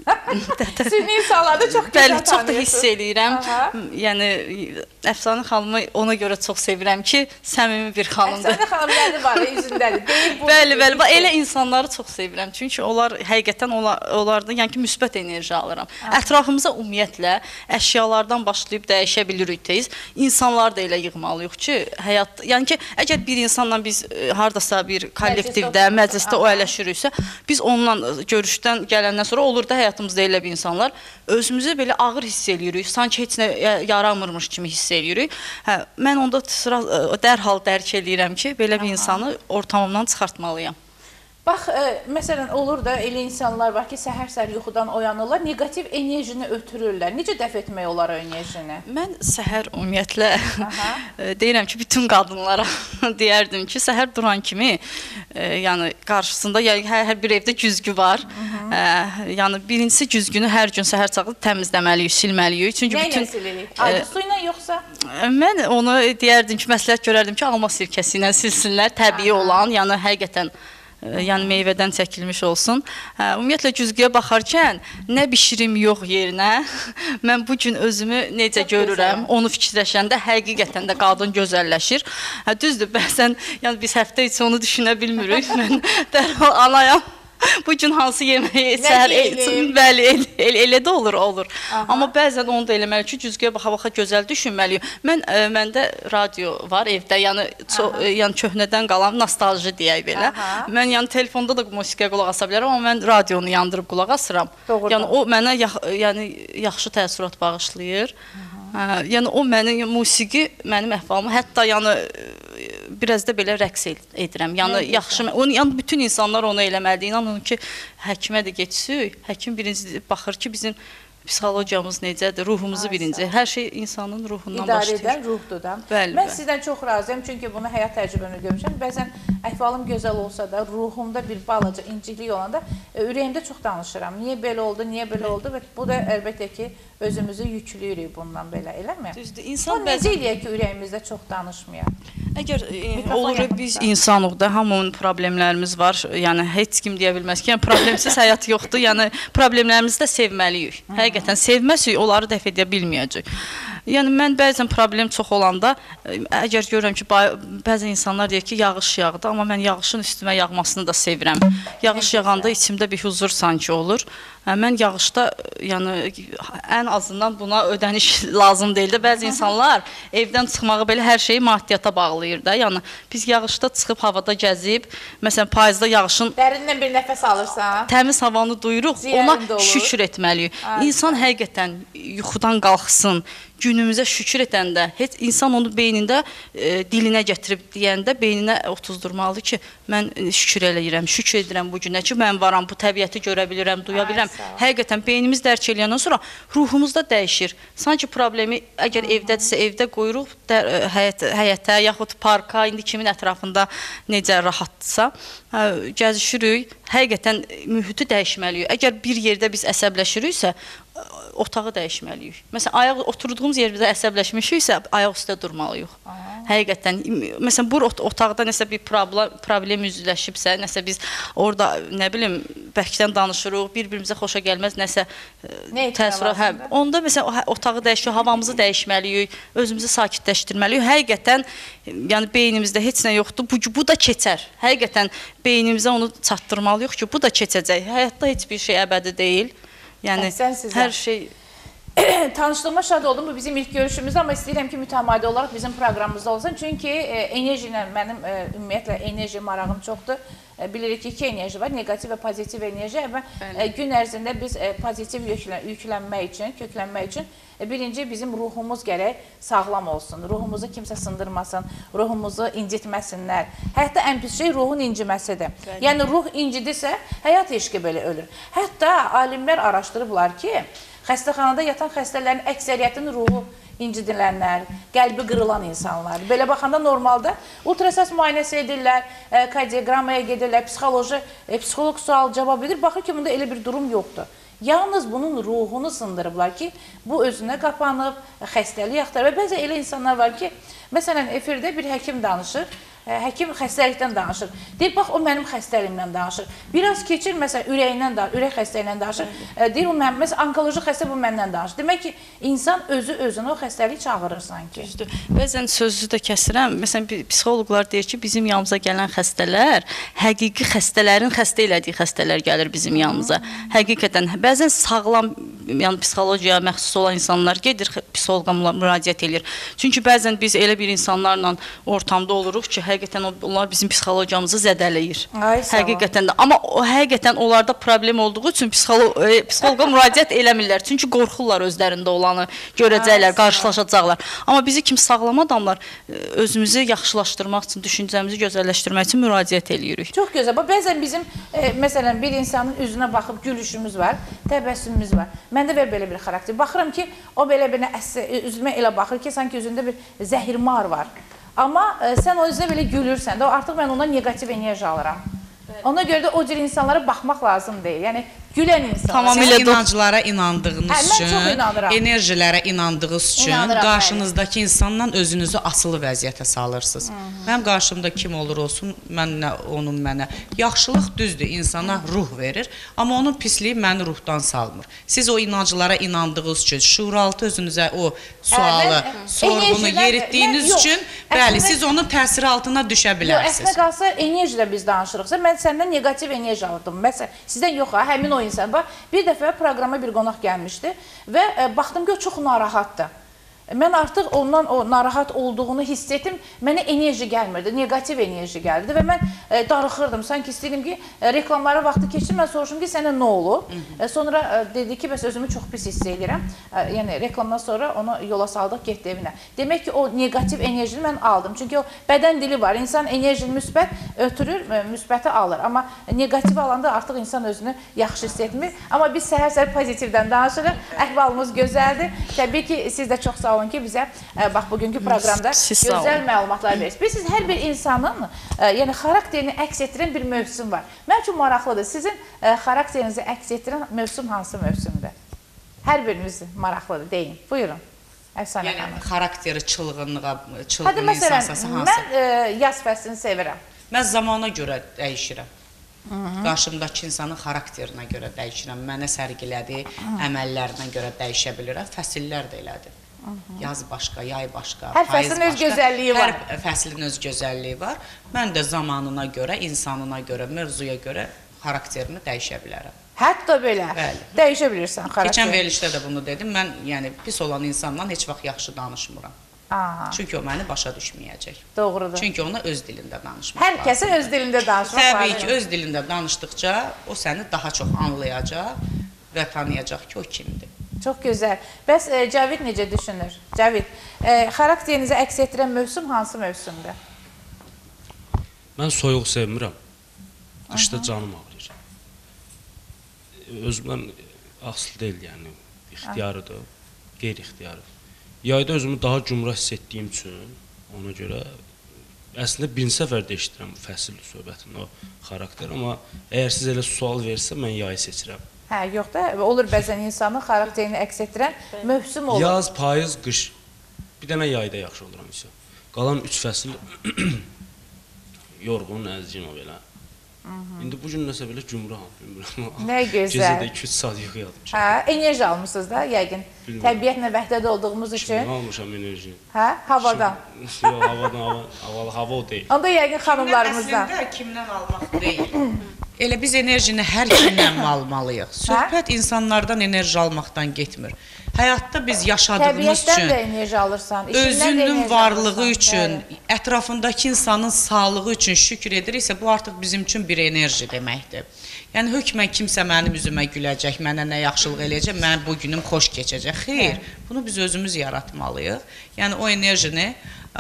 Süni insanlarda çox gözəl tanıyırsınız. Çox da hiss eləyirəm. Yəni, Əfsanə xanımı ona görə çox sevirəm ki, səmimi bir xanımdır. Əfsanə xanım nədir var, üzündədir. Bəli, elə insanları çox sevirəm. Çünki onlar, həqiqətən onlardan, yəni ki, müsbət enerji alıram. Ətrafımıza ümumiyyətlə, əşyalardan başlayıb dəyişə bilirik tez. İnsanlar da elə yığmalıyıq ki, həyat, yəni ki, əgər bir insanla biz haradasa bir kollektivdə, məclisdə o ələşiriksə, biz onunla görüşdən gələndən sonra olur da həyatımızda elə bir insanlar, özümüzü belə ağır hiss eləyirik, sanki heç nə yaramırmış kimi hiss eləyirik. Mən onda dərhal dərk eləyirəm ki, belə bir insanı ortamımdan çıxartmalıyam. Bax, məsələn, olur da elə insanlar var ki, səhər-səhər yuxudan oyanırlar, negativ enerjini ötürürlər. Necə dəf etmək olar o enerjini? Mən səhər ümumiyyətlə deyirəm ki, bütün qadınlara deyərdim ki, səhər duran kimi, yəni qarşısında hər bir evdə güzgü var. Yəni birincisi güzgünü hər gün səhər çağı təmizləməliyik, silməliyik. Nə ilə silirik? Adi su ilə yoxsa? Mən onu deyərdim ki, məsləhət görərdim ki, alma sirkəsi ilə silsinlər, təbii olan, yəni həqiqətən yəni meyvədən çəkilmiş olsun. Ümumiyyətlə güzgüyə baxarkən nə bişirim yox yerinə. Mən bu gün özümü necə görürəm, onu fikirləşəndə həqiqətən də qadın gözəlləşir. Düzdür, bəzən yəni biz həftə içi onu düşünə bilmirik. Mən dərhal anayam. Bu gün hansı yeməyi səhər bəli, elə də olur. Amma bəzən onu da eləməli ki, güzgüyə baxa-baxa gözəl düşünməliyik. Məndə radio var evdə, yəni köhnədən qalan nostalji deyək belə. Mən yəni telefonda da musiqiyə qulaq asa bilərəm, amma mən radionu yandırıb qulaq asıram. Yəni o mənə yaxşı təəssürat bağışlayır. Yəni o musiqi mənim əhvalımı, hətta yəni biraz da belə rəqs edirəm. Yəni yaxşı, yəni bütün insanlar onu eləməlidir. İnanın ki, həkimə də getsək, həkim birinci baxır ki, bizim psixologiyamız necədir, ruhumuzu birinci. Hər şey insanın ruhundan başlayır. İdarə edən ruhdur da. Mən sizdən çox razıyam, çünki bunu həyat təcrübəmlə görmüşəm. Bəzən əhvalım gözəl olsa da, ruhumda bir balaca inciklik olanda ürəyimdə çox danışıram. Niyə belə oldu? Və bu da əlbəttə ki, özümüzü yüklüyürük bundan belə, eləmi? Düzdür. İnsan necə eləyək ki, ürəyimizdə çox danışmayaq? Əgər olur biz insanıq da, hamının problemlərimiz var. Yəni heç kim deyə bilməz ki, yəni problemsiz həyat yoxdur. Yəni problemlərimizi də sevməliyik. Həqiqətən sevməsək onları dəf edə bilməyəcək. Yəni mən bəzən problem çox olanda, əgər görürəm ki, bəzən insanlar deyir ki, yağış yağdı, amma mən yağışın üstümə yağmasını da sevirəm. Yağış yağanda içimdə bir huzur sanki olur. Mən yağışda, yəni ən azından buna ödəniş lazım deyil də. Bəzi insanlar evdən çıxmağı belə hər şeyi maddiyyata bağlayır da. Yəni biz yağışda çıxıb havada gəzib, məsələn payızda yağışın dərindən bir nəfəs alırsan, təmiz havanı duyuruq, ona şükür etməliyik. İnsan həqiqətən yuxudan qalxsın, günümüzə şükür edəndə, heç insan onu beynində dilinə gətirib deyəndə beyninə otuzdurmalıdır ki, mən şükür eləyirəm, şükür edirəm bu günə ki, mən varam, bu təbiəti görə bilirəm, duya bilirəm. Həqiqətən beynimiz dərk eləyəndən sonra ruhumuz da dəyişir. Sanki problemi əgər evdədirsə, evdə qoyuruq həyətə, yaxud parka, indi kimin ətrafında necə rahatdırsa, gəzişirik, həqiqətən mühiti dəyişməliyik. Əgər bir yerdə biz əsəbləşiriksə, otağı dəyişməliyik. Məsələn, oturduğumuz yerimizdə əsəbləşmişiksə, ayaq üstə durmalıyıq. Həqiqətən, məsələn, bu otaqda nəsə bir problem üzləşibsə, nəsə biz orada, nə bilim, bərkdən danışırıq, bir-birimizə xoşa gəlməz, nəsə təəssürat. Onda, məsələn, otağı dəyişik, havamızı dəyişməliyik, özümüzü sakitləşdirməliyik. Həqiqətən, yəni beynimizdə heç nə yoxdur, bu da keçər. Həqiqətən, beynimizə onu çatdırmalıyıq ki, bu da keçəcək. Həyatda heç bir şey əbədi deyil. Yəni, hər şey... Tanışdığıma şad oldum, bu bizim ilk görüşümüzdür, amma istəyirəm ki, mütəmadi olaraq bizim proqramımızda olsun. Çünki enerji ilə, mənim ümumiyyətlə enerji marağım çoxdur. Bilirik ki, iki enerji var, negativ və pozitiv enerji. Gün ərzində biz pozitiv yüklənmək üçün, köklənmək üçün birinci bizim ruhumuz gərək sağlam olsun. Ruhumuzu kimsə sındırmasın, ruhumuzu incitməsinlər. Hətta ən pis şey ruhun inciməsidir. Yəni, ruh incidirsə, həyat eşqi belə ölür. Hətta alimlər araşdırıblar ki, xəstəxanada yatan xəstələrin əksəriyyətinin ruhu incidilənlər, qəlbi qırılan insanlar. Belə baxanda normalda ultrasəs müayinəsi edirlər, kardioqramaya gedirlər, psixoloq sual cavab edir. Baxır ki, bunda elə bir durum yoxdur. Yalnız bunun ruhunu sındırıblar ki, bu özünə qapanıb, xəstəlik axtarır. Və bəzən elə insanlar var ki, məsələn, efirdə bir həkim danışır, həkim xəstəlikdən danışır. Deyir, bax, o mənim xəstəliyimdən danışır. Biraz keçir, məsələn, ürək xəstəliyindən danışır. Deyir, məsələn, onkoloji xəstə bu məndən danışır. Demək ki, insan özünə o xəstəliyi çağırır sanki. Düzdür. Bəzən sözünüzü də kəsirəm. Məsələn, psixoloqlar deyir ki, bizim yanımıza gələn xəstələr, həqiqi xəstələrin xəstə elədiyi xəstələr gəlir bizim yanımıza. Həqiqətən, bəzən sağlam, yəni psixologiyaya məxsus olan insanlar gedir, psixoloqa müraciət edir. Çünki bəzən biz elə bir insanlarla ortamda oluruq ki, həqiqətən onlar bizim psixologiyamızı zədələyir. Həqiqətən də. Amma həqiqətən onlarda problem olduğu üçün psixoloqa müraciət eləmirlər. Çünki qorxurlar özlərində olanı görəcəklər, qarşılaşacaqlar. Amma bizi kimi sağlam adamlar özümüzü yaxşılaşdırmaq üçün, düşüncəmizi gözəlləşdirmək üçün müraciət eləyirik. Çox gözəl. Bəzən bizim, məsələn, bir insanın üzünə baxıb gülüşümüz var, təbəssümümüz var. Məndə belə bir xarakter. Baxıram ki, o belə üzümə elə baxır ki, sanki üzündə bir zəhirmar var. Amma sən o üzrə belə gülürsən də, artıq mən ondan negativ enerji alıram. Ona görə də o cür insanlara baxmaq lazım deyil. Yəni, gülən insanlar. Tamamilə Siz inanclara inandığınız Hə, mən çox üçün, inanıram. enerjilərə inandığınız üçün İnanıram, qarşınızdakı insandan özünüzü asılı vəziyyətə salırsınız. Mənim qarşımda kim olur olsun, onun mənə yaxşılıq düzdür, insana ruh verir, amma onun pisliyi məni ruhdan salmır. Siz o inanclara inandığınız üçün, şuuraltı özünüzə o sualı, sorğunu yeritdiyiniz üçün, bəli, siz onun təsiri altına düşə Yox, bilərsiniz. əslində qalsa enerjilə biz danışırıqsa, mən səndən negativ enerji alırdım. Məsələn, sizdən yox ha, həmin o insan. Bax, bir dəfə proqrama bir qonaq gəlmişdi və baxdım ki, o çox narahatdır. Mən artıq ondan o narahat olduğunu hiss etdim. Mənə enerji gəlmirdi, negativ enerji gəldi və mən darıxırdım. Sanki istəyirdim ki, reklamlara vaxtı keçdim, mən soruşum ki, sənə nə olub? Sonra dedi ki, bəs özümü çox pis hiss edirəm. Yəni, reklamdan sonra onu yola saldıq, getdi evinə. Demək ki, o negativ enerjini mən aldım. Çünki o bədən dili var. İnsan enerjini müsbət ötürür, müsbəti alır. Amma negativ alanda artıq insan özünü yaxşı hiss etmir. Amma biz səhər-səhər pozitivdən danışırıq. Əhvalımız gözəldir. Təbii ki, siz də çox sağ olun ki, bizə bax, bugünkü proqramda gözəl məlumatlar verirsiniz. Bilirsiniz, hər bir insanın yəni, xarakterini əks etdirən bir mövsüm var. Mənim üçün maraqlıdır. Sizin xarakterinizi əks etdirən mövsüm hansı mövsümdür? Hər biriniz maraqlıdır, deyin. Buyurun. Əfsanə xanım. Yəni, xarakteri çılğın Hadi, insansası məsələn, hansı? mən yaz fəslini sevirəm. Mən zamana görə dəyişirəm. Qarşımdakı insanın xarakterinə görə dəyişirəm. Mənə sərgilədiyi əməllərinə görə dəyişə bilirəm. Fəsillər də elədir. Yaz başqa, yay başqa, Hər payız fəslin öz başqa. gözəlliyi var. Hər fəslin öz gözəlliyi var. Mən də zamanına görə, insanına görə, mövzuya görə xarakterini dəyişə bilərəm. Hətta belə. Bəli. Dəyişə bilirsən xarakterini. Keçən verilişdə də bunu dedim. Mən yəni pis olan insandan heç vaxt yaxşı danışmıram. Aha, Çünki o məni başa düşməyəcək. doğrudur. Çünki ona öz dilində danışmaq Hər lazım. kəsin öz dilində danışmaq lazım. Təbii ki, öz dilində danışdıqca o səni daha çox anlayacaq və tanıyacaq ki, o kimdir. Çox gözəl. Bəs Cavid necə düşünür? Cavid, xarakterinizi əks etdirən mövsüm hansı mövsümdür? Mən soyuq sevmirəm. Qışda canım ağrıyır. Özümdən asılı deyil, yəni ixtiyarıdır, qeyri-ixtiyarı. Yayda özümü daha cümrah hiss etdiyim üçün ona görə əslində birinci səfər də eşidirəm bu fəsil söhbətini, o xarakter, amma əgər siz elə sual versə, mən yayı seçirəm. Hə, yox da, olur bəzən insanın xarakterini əks etdirən mövsüm olur. Yaz, payız, qış. Bir dənə yayda yaxşı oluram isə. Qalan 3 fəsil yorğun, əzgin o belə. İndi bu gün nəsə belə cümraham, bilmirəm. Nə gözəl. Gecədə 2-3 saat yuxu yatmışam. Hə, enerji almışsınız da, yəqin. Bilmirəm. Təbiətlə vəhdədə olduğumuz üçün. Kimdən almışam enerjini? Hə, havadan. Yox, havadan, hava o deyil. Onda yəqin xanımlarımızdan. Əslində kimdən almaq deyil. Elə biz enerjini hər kimdən almalıyıq. Söhbət insanlardan enerji almaqdan getmir. Həyatda biz yaşadığımız Təbiətdən üçün, də enerji alırsan, işindən də özünün enerji varlığı alırsan. üçün, Bəli. ətrafındakı insanın sağlığı üçün şükür ediriksə, bu artıq bizim üçün bir enerji deməkdir. Yəni, hökmən kimsə mənim üzümə güləcək, mənə nə yaxşılıq eləyəcək, mənim bu günüm xoş keçəcək. Xeyr, bunu biz özümüz yaratmalıyıq. Yəni, o enerjini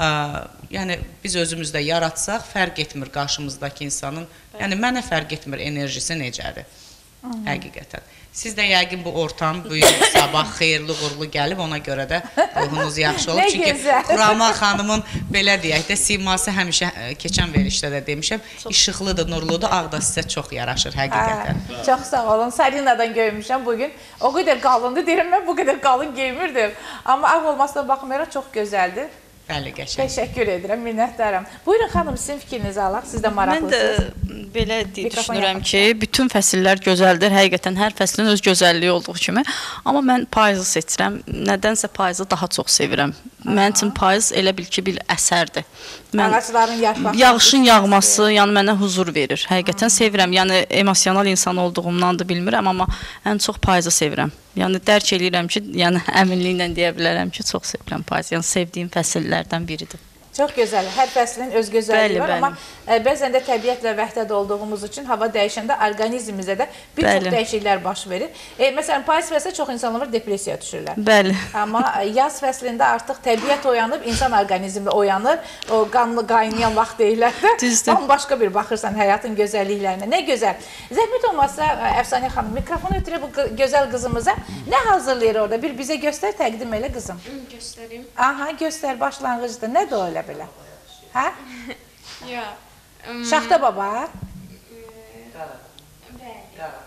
yəni, biz özümüzdə yaratsaq, fərq etmir qarşımızdakı insanın, yəni mənə fərq etmir enerjisi necədir, həqiqətən. Siz də yəqin bu ortam bu gün sabah xeyirli, uğurlu gəlib, ona görə də ruhunuz yaxşı olub. Nə Çünki gözəl. Xuraman xanımın belə deyək də, siması həmişə keçən verilişdə də demişəm, işıqlıdır, nurludur, ağ da sizə çox yaraşır, həqiqətən. Çox sağ olun. Sarinadan görmüşəm bugün. O qədər qalındı, deyirəm mən bu qədər qalın geymirdim. Amma ağ olmasına baxmayaraq çox gözəldir. Bəli, qəşəng. Təşəkkür edirəm, minnətdaram. Buyurun xanım, sizin fikrinizi alaq, siz də Mən maraqlısınız. də belə Mikrofon düşünürəm ki, bütün fəsillər gözəldir. Həqiqətən hər fəslin öz gözəlliyi olduğu kimi. Amma mən payızı seçirəm. Nədənsə payızı daha çox sevirəm. Mənim üçün payız elə bil ki, bir əsərdir. Ağacların yarpaqları. Yağışın yağması, yəni mənə huzur verir. Həqiqətən sevirəm. Yəni emosional insan olduğumdan da bilmirəm, amma ən çox payızı sevirəm. Yəni dərk eləyirəm ki, yəni əminliklə deyə bilərəm ki, çox sevirəm payız. Yəni sevdiyim fəsillərdən biridir. Çox gözəl. Hər fəslin öz gözəlliyi Bəli, var, bəli. amma bəzən də təbiətlə vəhdədə olduğumuz üçün hava dəyişəndə orqanizmimizdə də bir çox Bəli. dəyişikliklər baş verir. Məsələn, payız fəsli çox insanlar depressiyaya düşürlər. Bəli. Amma yaz fəslində artıq təbiət oyanıb, insan orqanizmi oyanır. O qanlı qaynayan vaxt deyirlər də. Düzdür. Bambaşqa bir baxırsan həyatın gözəlliklərinə. Nə gözəl. Zəhmət olmazsa Əfsanə xanım, mikrofonu ötürə bu gözəl qızımıza nə hazırlayır orada? Bir bizə göstər, təqdim elə qızım. Göstərim. Aha, göstər başlanğıcdır. Nədir o elə belə? Hə? Yox. Şaxta baba. Bəli.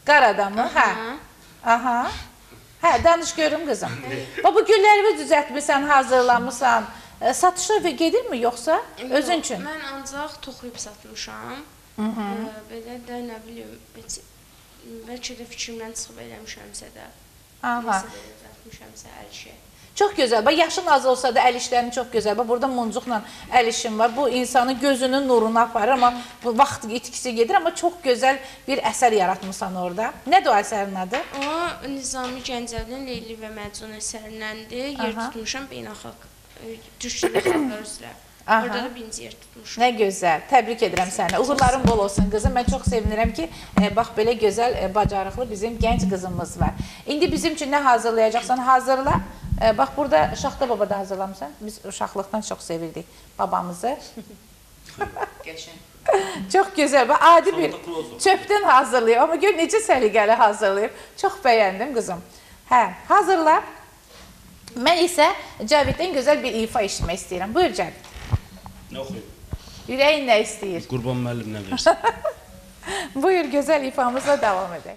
Qarada mı? Hə. Aha. Hə, danış görüm qızım. Bu gülləri düzəltmisən, hazırlamısan. Satışa gedirmi yoxsa özün üçün? Mən ancaq toxuyub satmışam. Belə də nə bilim, bəlkə də fikrimdən çıxıb eləmişəmsə də. Aha. Nəsə belə düzəltmişəmsə əl işi. Çox gözəl. Bax, yaşın az olsa da əl işlərin çox gözəl. Bax, burada muncuqla əl işin var. Bu insanın gözünün nurunu aparır, amma bu vaxt itkisi gedir. Amma çox gözəl bir əsər yaratmışsan orada. Nədir o əsərin adı? O, Nizami Gəncəvinin Leyli və Məcnun əsərindəndir. Yer tutmuşam beynəlxalq türk dili xalqlar üzrə. Orada da birinci yer tutmuşam. Nə gözəl. Təbrik edirəm səni. Uğurların bol olsun qızım. Mən çox sevinirəm ki, bax, belə gözəl, bacarıqlı bizim gənc qızımız var. İndi bizim üçün nə hazırlayacaqsan, hazırla. Bax, burada Şaxta Baba da hazırlamısan. Biz uşaqlıqdan çox sevirdik babamızı. Çox gözəl. Bax, adi bir çöpdən hazırlayıb. Amma gör necə səliqəli hazırlayıb. Çox bəyəndim qızım. Hə, hazırla. Mən isə Cəviddən gözəl bir ifa eşitmək istəyirəm. Buyur Cəvid. Nə oxuyum? Ürəyin nə istəyir? Qurban müəllim nə versin? Buyur, gözəl ifamızla davam edək.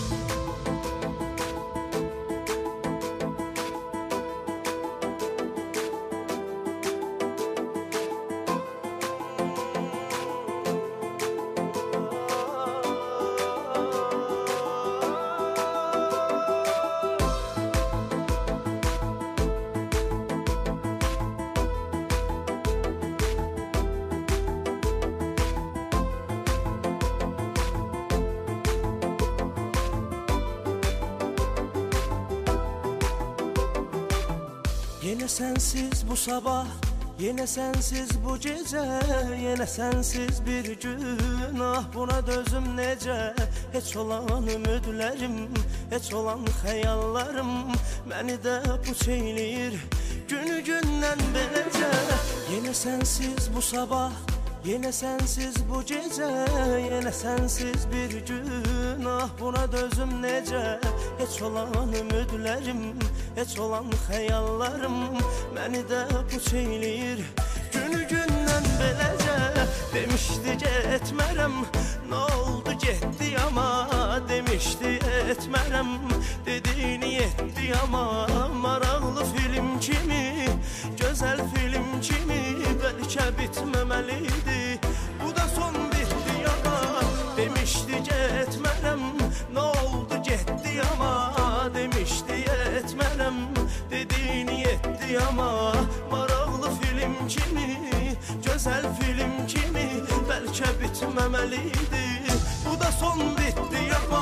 Yine sensiz bu sabah, yine sensiz bu gece, yine sensiz bir gün. Ah buna dözüm necə, heç olan ümidlərim, heç olan xəyallarım məni də puç eyləyir günü gündən beləcə. Yine sensiz bu sabah, yine sensiz bu gece, yine sensiz bir gün. Ah buna dözüm necə, heç olan ümidlərim, heç olan xəyallarım məni də puç eyləyir günü gündən beləcə. Demişdi getmərəm, nə oldu getdi amma, demişdi etmərəm, dediyini etdi amma. Maraqlı film kimi, gözəl film kimi, bəlkə bitməməlidir, bu da son bitdi amma. Demişdi getmərəm, nə oldu getdi amma, demişdi etmərəm, dediyini etdi amma. Maraqlı film kimi, gözəl film kimi, bəlkə bitməməlidir, bu da son bitdi amma.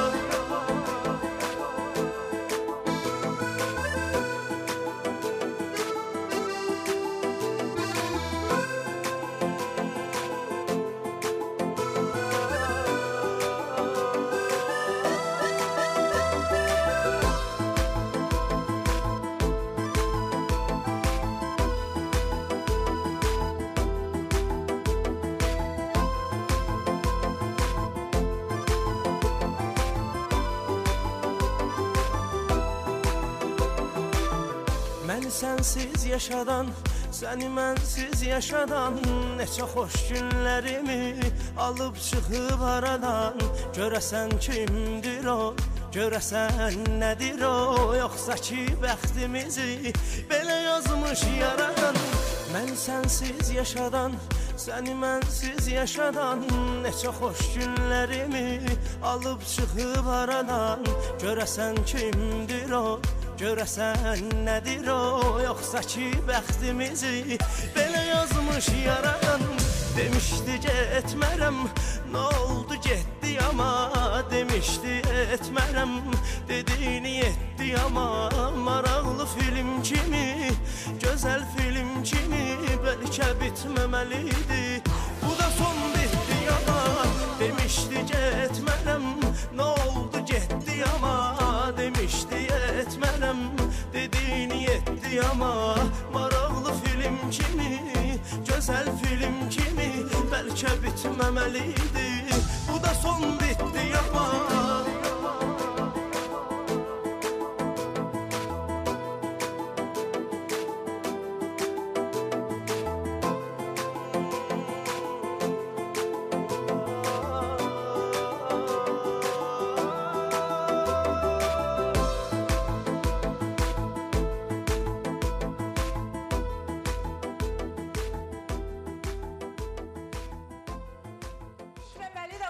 Məni sənsiz yaşadan, səni mənsiz yaşadan, neçə xoş günlərimi alıb çıxıb aradan. Görəsən kimdir o, görəsən nədir o, yoxsa ki bəxtimizi belə yazmış yaradan. Məni sənsiz yaşadan, səni mənsiz yaşadan, neçə xoş günlərimi alıb çıxıb aradan. Görəsən kimdir o, görəsən nədir o, yoxsa ki bəxtimizi belə yazmış yaradan. Demişdi getmərəm, nə oldu getdi amma, demişdi etmərəm, dediyini etdi amma. Maraqlı film kimi, gözəl film kimi, bəlkə bitməməlidir, bu da son bitdi amma. Demişdi getmərəm, nə oldu getdi amma, demişdi etmərəm, dediyini etdi amma. Maraqlı film kimi, gözəl film kimi, bəlkə bitməməlidir, bu da son bitdi amma.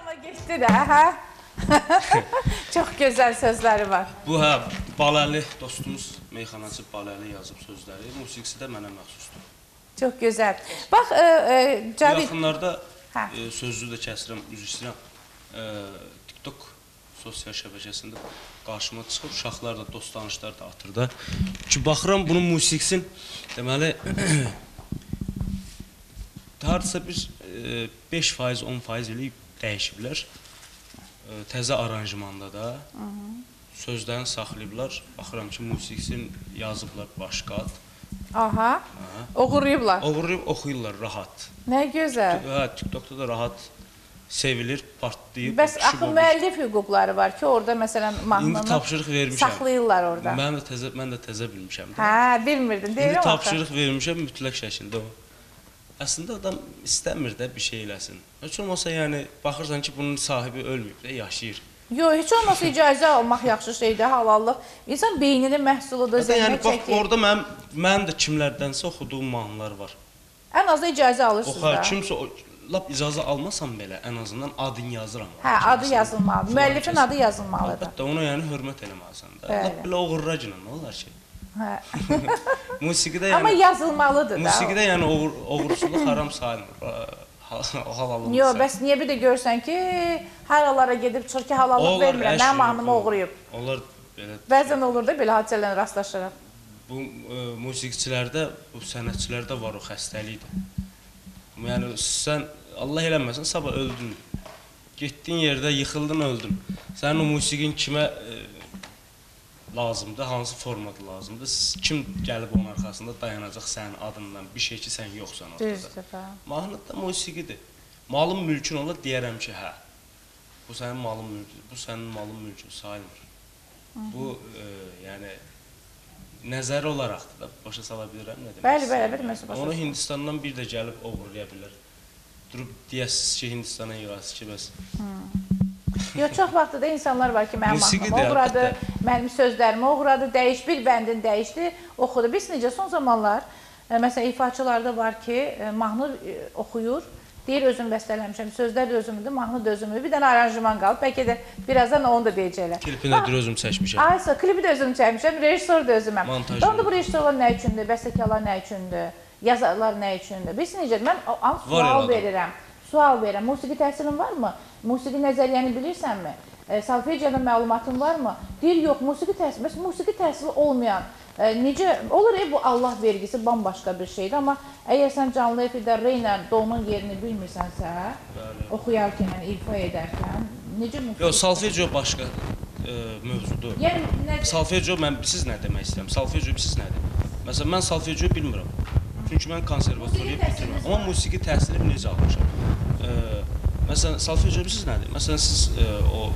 Amma getdi də, hə? Çox gözəl sözləri var. Bu Baləli dostumuz, meyxanaçı Baləli yazıb sözləri. Musiqisi də mənə məxsusdur. Çox gözəl. Bax, Cavid. Yaxınlarda sözü də kəsirəm, üzr istəyirəm. TikTok sosial şəbəkəsində qarşıma çıxır, uşaqlar da, dost tanışlar da atır da. Ki, baxıram bunun musiqisin, deməli, hardasa bir 5%, 10% ilə dəyişiblər. Təzə aranjmanda da sözlərini saxlayıblar. Baxıram ki, musiqisini yazıblar başqa ad. Aha, oğurlayıblar. Oğurlayıb oxuyurlar rahat. Nə gözəl. TikTokda da rahat sevilir, partlayıb. Bəs axı müəllif hüquqları var ki, orada məsələn mahnını İndi tapşırıq vermişəm. Saxlayırlar orada. Mən də təzə bilmişəm. Hə, bilmirdin, deyirəm İndi axı. tapşırıq vermişəm mütləq şəkildə o. Əslində adam istəmir də bir şey eləsin. Heç olmasa yəni baxırsan ki, bunun sahibi ölməyib də, yaşayır. Yox, heç olmasa icazə almaq yaxşı şeydir, halallıq. İnsan beyninin məhsuludur, zəhmət çəkir. Bax, orada mənim də kimlərdənsə oxuduğum mahnılar var. Ən azı icazə alırsınız da. Kimsə lap icazə almasam belə, ən azından adını yazıram. Hə, adı yazılmalıdır. Müəllifin adı yazılmalıdır. Əlbəttə, ona yəni hörmət eləməlisən də. Lap belə oğurracına nə olar ki? Hə. Musiqidə yəni Amma yazılmalıdır da. Musiqidə yəni oğurçuluq haram sayılmır. Halallıqsa. Yox, bəs niyə bir də görsən ki, haralara gedib çıxır ki, halallıq vermirəm, mənim mahnımı oğuruyub. Onlar belə Bəzən olur da belə hadisələrlə rastlaşırıq. Bu musiqiçilərdə, bu sənətçilərdə var o xəstəlikdir. Yəni sən Allah eləməsin, sabah öldün. Getdin yerdə yıxıldın, öldün. Sənin o musiqin kimə lazımdır, hansı formada lazımdır? Kim gəlib onun arxasında dayanacaq sənin adından, bir şey ki, sən yoxsan ortada. Düzdür, hə. Mahnı da musiqidir. Malın mülkün ola deyərəm ki, hə. Bu sənin malın mülkün, bu sənin malın mülkün sayılmır. Bu, yəni, nəzəri olaraqdır da, başa sala bilirəm nə demək. Bəli, bilməsi başa. Onu Hindistandan bir də gəlib oğurlaya bilər. Durub deyəsiz ki, Hindistana yığasız ki, bəs. Yox, çox vaxtda da insanlar var ki, mənim mahnımı oğuradı, mənim sözlərimi oğuradı, bir bəndin dəyişdi, oxudu. Biz necə son zamanlar, məsələn, ifaçılarda var ki, mahnı oxuyur, deyir özüm bəstələmişəm, sözlər də özümdür, mahnı da özümdür, bir dənə aranjman qalıb, bəlkə də birazdan onu da deyəcəklər. Klipini də özüm çəkmişəm. Aysa, klipi də özüm çəkmişəm, rejissor da özüməm. Montajını. Onda bu rejissorlar nə üçündür, bəstəkarlar nə üçündür, yazarlar nə üçündür? Biz necədir? Mən sual verirəm. Sual verirəm. Musiqi təhsilin varmı? Musiqi nəzəriyyəni bilirsənmi? Solfejiyadan məlumatın varmı? Deyir, yox, musiqi təhsili olmayan, necə, olur bu Allah vergisi bambaşqa bir şeydir, amma əgər sən canlı efirdə re ilə donun yerini bilmirsənsə, oxuyarkən, ifa edərkən, necə musiqi? Yox, solfejiyo başqa mövzudur. Yəni, solfejiyo, siz nə demək istəyirəm? Solfejiyo, siz nədir? Məsələn, mən solfejiyo bilmirəm. Çünki mən konservatoriya bitirmirəm. Amma musiqi təhsili necə almışam? Məsələn, solfejiyo siz nədir? Məsələn, siz o